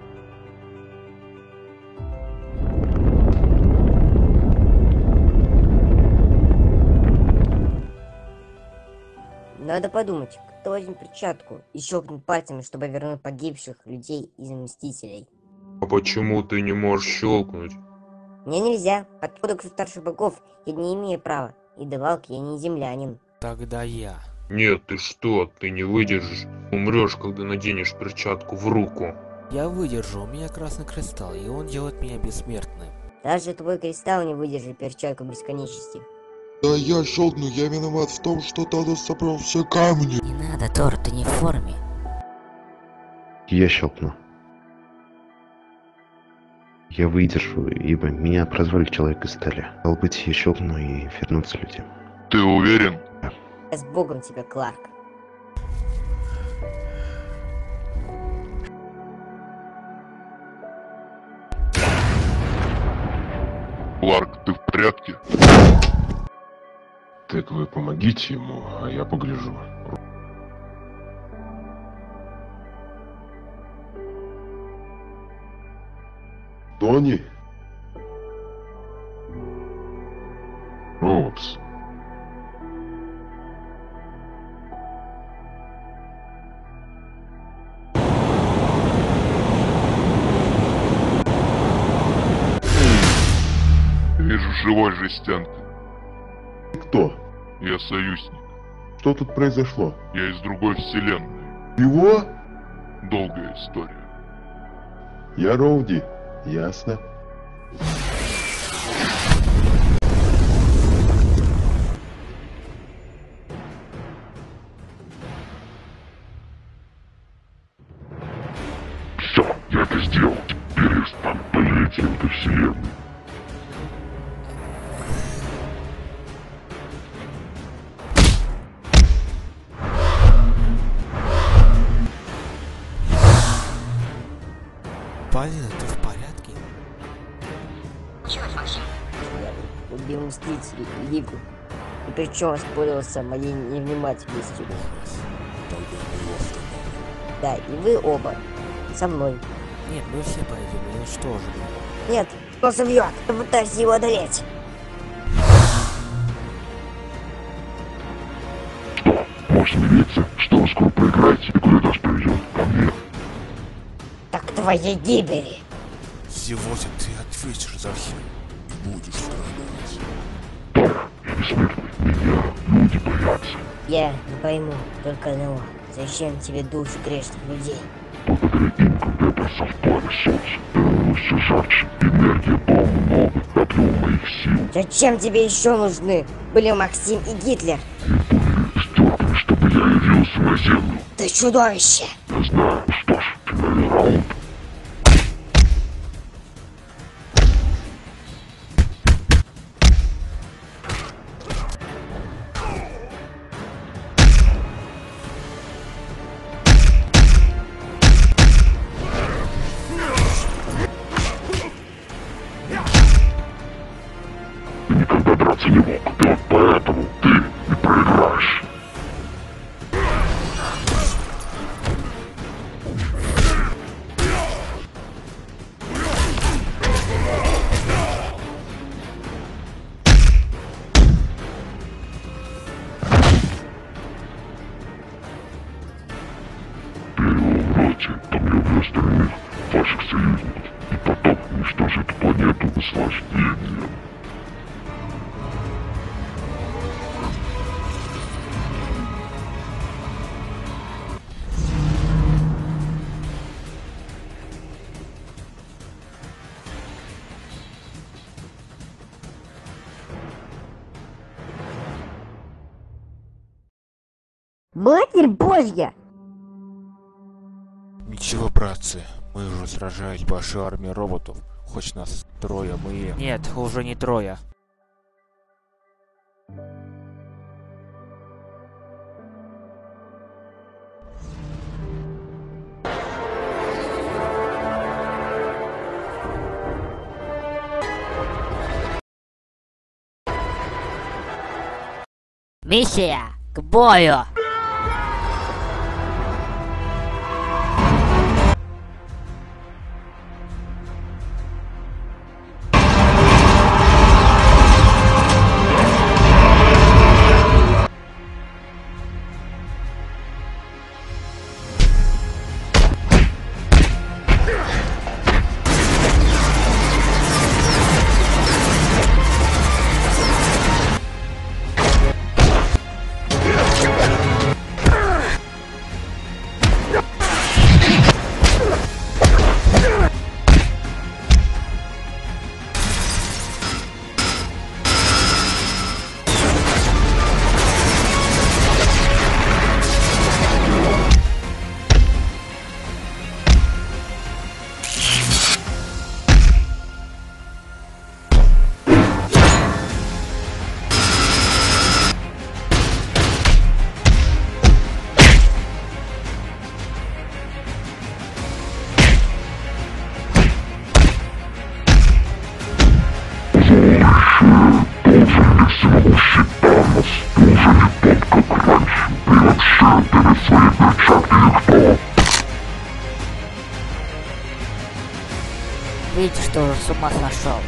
Надо подумать, кто возьмет перчатку и щелкнет пальцами, чтобы вернуть погибших людей из Мстителей. А почему ты не можешь щелкнуть? Мне нельзя. Под кодексу старших богов я не имею права. И давалки я не землянин. Тогда я. Нет, ты что? Ты не выдержишь. Умрешь, когда наденешь перчатку в руку. Я выдержу, у меня красный кристалл, и он делает меня бессмертным. Даже твой кристалл не выдержит перчатку бесконечности. Да я щелкну, я виноват в том, что Танос собрал все камни. Не надо, Тор, ты не в форме. Я щелкну. Я выдержу, ибо меня прозвали Человек из Стали. Стал быть, я щелкну и вернуться людям. Ты уверен? Да. Я с богом тебя, Кларк. Кларк, ты в порядке? Так вы помогите ему, а я погляжу. Тони? Упс. живой жестянки. Кто? Я союзник. Что тут произошло? Я из другой вселенной. Его? Долгая история. Я Роуди. Ясно. Все, я это сделал. Перестань полететь в эту вселенную. Полина, ты в порядке? Я убил Мстителей и Лигу. И причем воспользовался моей невнимательностью. Да, и вы оба. Со мной. Нет, мы все пойдем, я что же? Нет, он совьет. Попытайся его одолеть. Можешь смириться, что вы скоро проиграете и куда нас приведет? Ко мне. Так к твоей гибели. Сегодня ты ответишь за все и будешь страдать. Я бессмертный. Меня люди боятся. Я не пойму только одного. Зачем тебе души грешных людей? Благодаря им, когда я бросал в пламя солнце, было все жарче. Энергия полного объема моих сил. Зачем тебе еще нужны были Максим и Гитлер? Сделали, чтобы я явился на землю. Ты чудовище! Я знаю, что ж, финальный раунд. Ты никогда драться не мог, да, поэтому ты и проиграешь. Переубрайте, помилуй остальных, ваших союзников, и потом уничтожить планету наслаждением. Матерь Божья! Ничего, братцы, мы уже сражались большой армией роботов. Хоть нас трое, мы... Нет, уже не трое. Миссия к бою! Видите, что уже с ума сошел.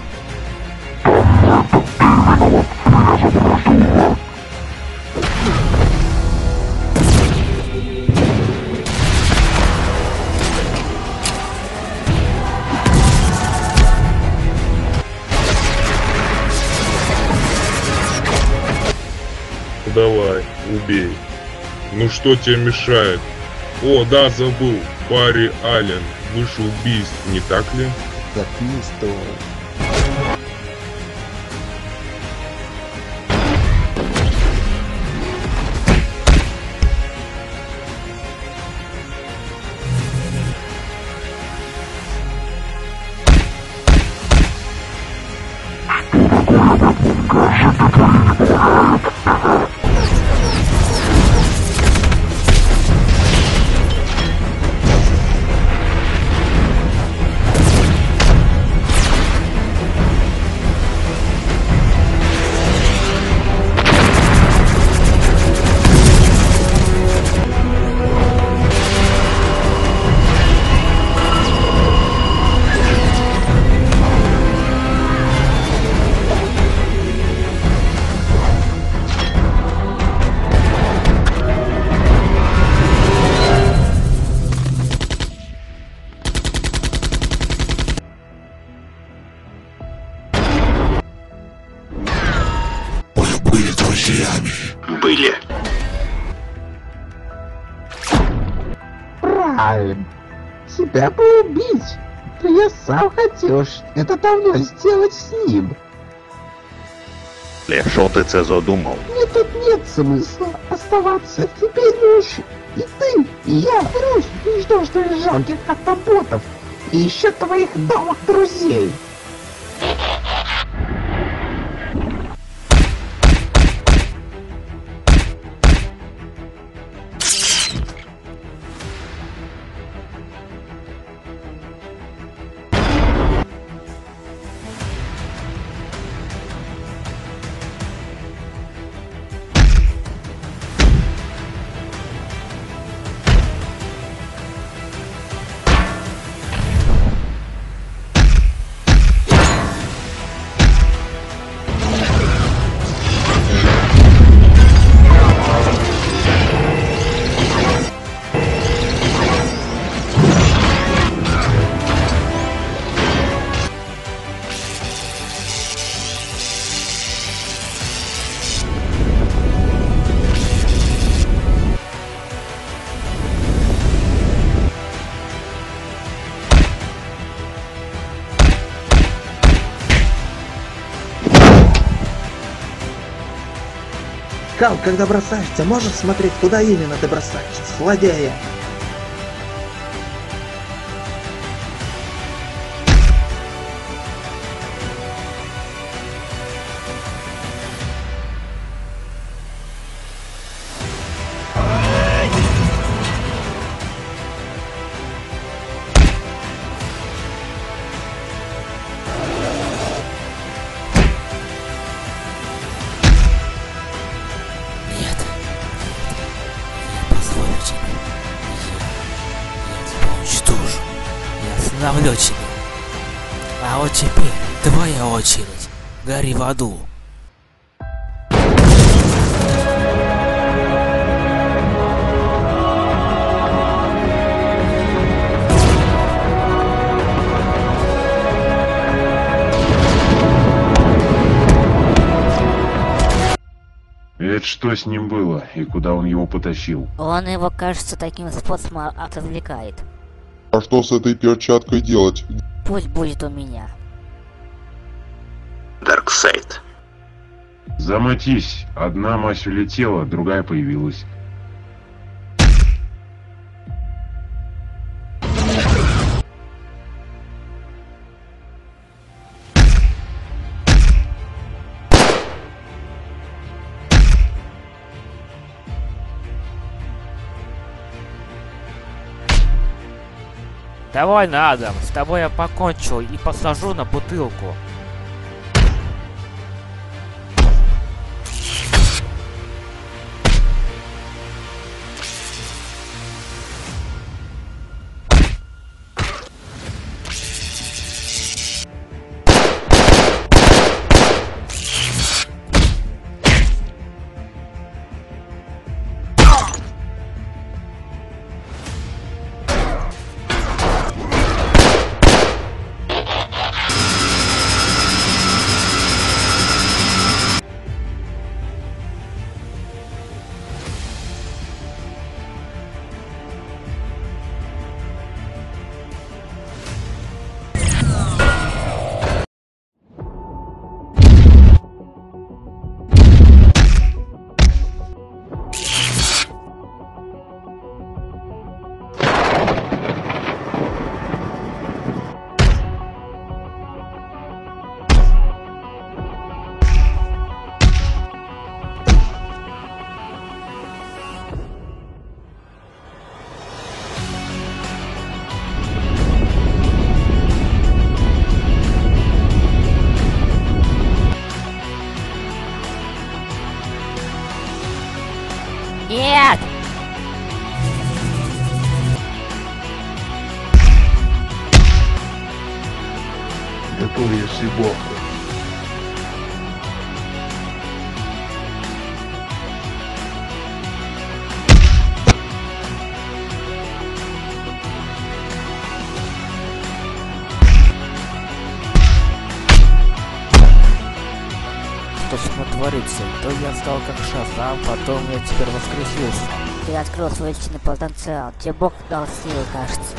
Ну что тебе мешает? О, да, забыл. Барри Аллен. Выше убийств, не так ли? Заткнись, то. Были. Правильно. Тебя бы убить. Но я сам хотел это давно сделать с ним. Что ты це задумал? Мне тут нет смысла оставаться. Теперь ночью и ты, и я берусь уничтожить жалких автоботов и еще твоих новых друзей. Кал, когда бросаешься, можешь смотреть, куда именно ты бросаешься, злодея? Остановлю тебя. А вот теперь твоя очередь. Гори в аду. Это что с ним было и куда он его потащил? Он его, кажется, таким способом отвлекает. А что с этой перчаткой делать? Пусть будет у меня. Дарксайд. Замотись. Одна мазь улетела, другая появилась. Довольно, Адам, с тобой я покончил и посажу на бутылку. Спаси Бог. Что с ним творится? То я стал как Шазам, потом я теперь воскресился. Ты открыл свой личный потенциал. Тебе Бог дал силы, кажется.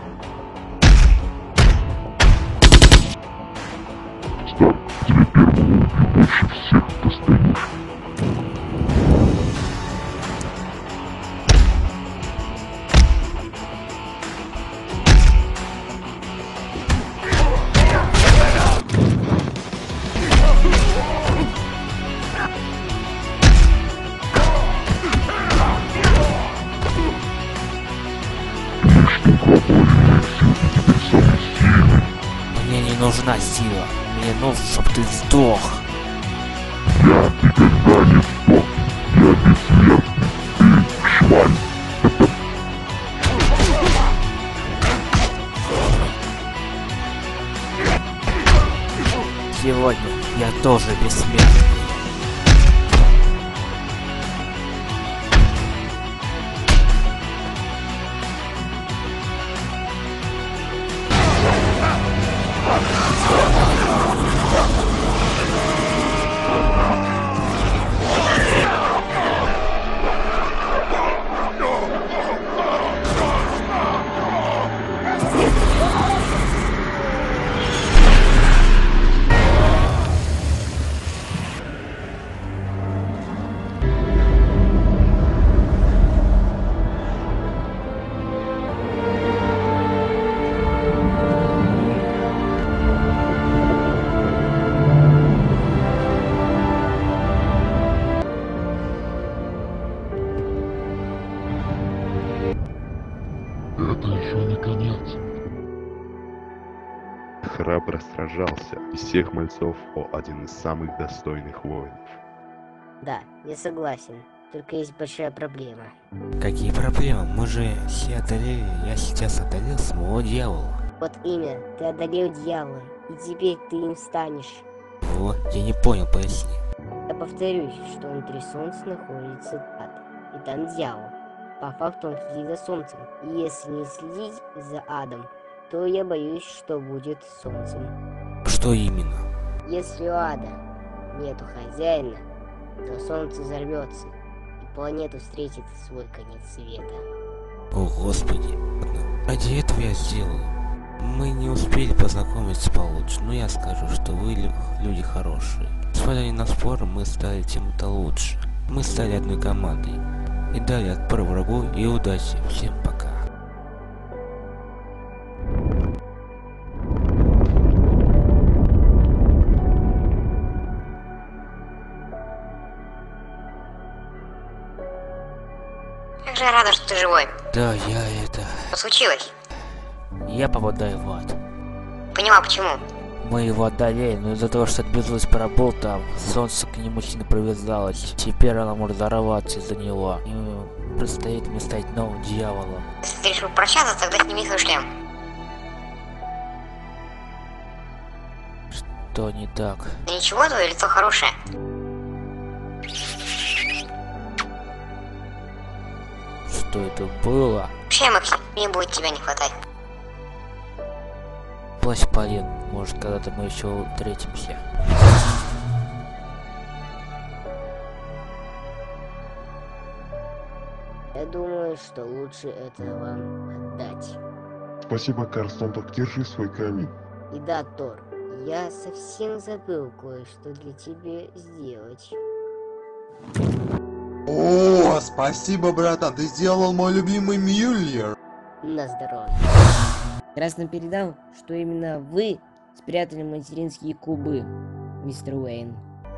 Мне не нужна сила. Мне нужно, чтобы ты сдох. Я никогда не сдох. Я бессмертный. Ты шваль. Сегодня я тоже бессмертный. Это еще не конец. Храбро сражался. Из всех мальцов О один из самых достойных воинов. Да, я согласен. Только есть большая проблема. Какие проблемы? Мы же все одолели. Я сейчас одолел самого дьявола. Вот имя, ты одолел дьявола, и теперь ты им станешь. О, я не понял, поясни. Я повторюсь, что внутри солнца находится ад, и там дьявол. По факту он следит за солнцем, и если не следить за адом, то я боюсь, что будет с солнцем. Что именно? Если у ада нету хозяина, то солнце взорвется, и планету встретит свой конец света. О, Господи. Ради этого я сделаю. Мы не успели познакомиться получше, но я скажу, что вы люди хорошие. Несмотря на споры, мы стали чем-то лучше. Мы стали одной командой. И дали отпор врагу и удачи. Всем пока. Как же я рада, что ты живой. Да, я это... Что случилось? Я попадаю в ад. Поняла, почему? Мы его одолели, но из-за того, что безлуз пробыл там, солнце к нему сильно привязалось. Теперь оно может взорваться из-за него. И предстоит мне стать новым дьяволом. Если ты решил прощаться, тогда сними свой шлем. Что не так? Да ничего, твое лицо хорошее. Что это было? Шлем, Максим, мне будет тебя не хватать. Плащ Полин, может когда-то мы еще встретимся. Я думаю, что лучше это вам отдать. Спасибо, Карстонток, держи свой камень. И да, Тор, я совсем забыл кое-что для тебя сделать. О, спасибо, братан, ты сделал мой любимый Мюллер. На здоровье. Красный передал, что именно вы спрятали материнские кубы, мистер Уэйн.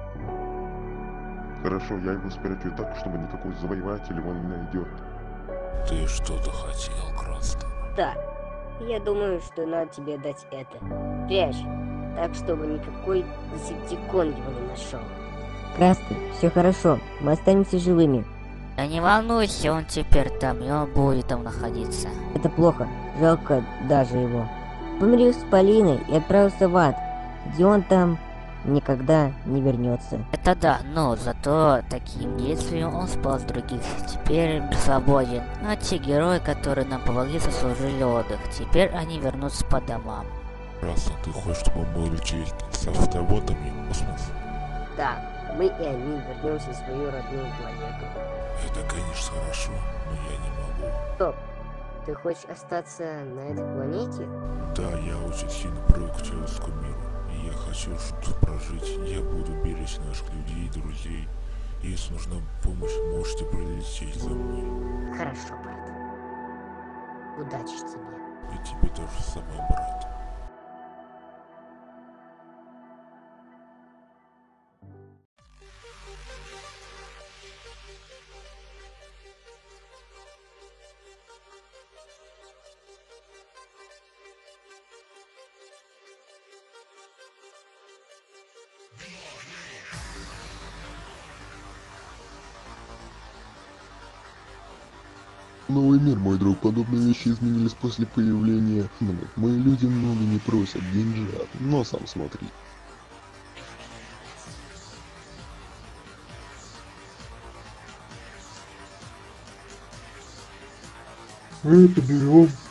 Хорошо, я его спрячу так, чтобы никакой завоеватель его не найдет. Ты что-то хотел, Крастер? Да, я думаю, что надо тебе дать это. Прячь, так чтобы никакой десептикон его не нашел. Красный, все хорошо, мы останемся живыми. Да не волнуйся, он теперь там, и он будет там находиться. Это плохо, жалко даже его. Помирился с Полиной и отправился в ад. где он там никогда не вернется. Это да, но зато таким действием он спас других. Теперь свободен. А те герои, которые нам помогли, заслужили отдых. Теперь они вернутся по домам. Красный, ты хочешь, чтобы мы летели с автоботами в космос? Да, мы и они вернемся в свою родную планету. Это, конечно, хорошо, но я не могу. Стоп, ты хочешь остаться на этой планете? Да, я очень сильно привык к человеческому миру. И я хочу тут прожить. Я буду беречь наших людей и друзей. Если нужна помощь, можете прилететь за мной. Хорошо, брат. Удачи тебе. И тебе тоже самое, брат. Новый мир, мой друг, подобные вещи изменились после появления Хмелек. Мои люди много не просят деньжат, но сам смотри. Это берем.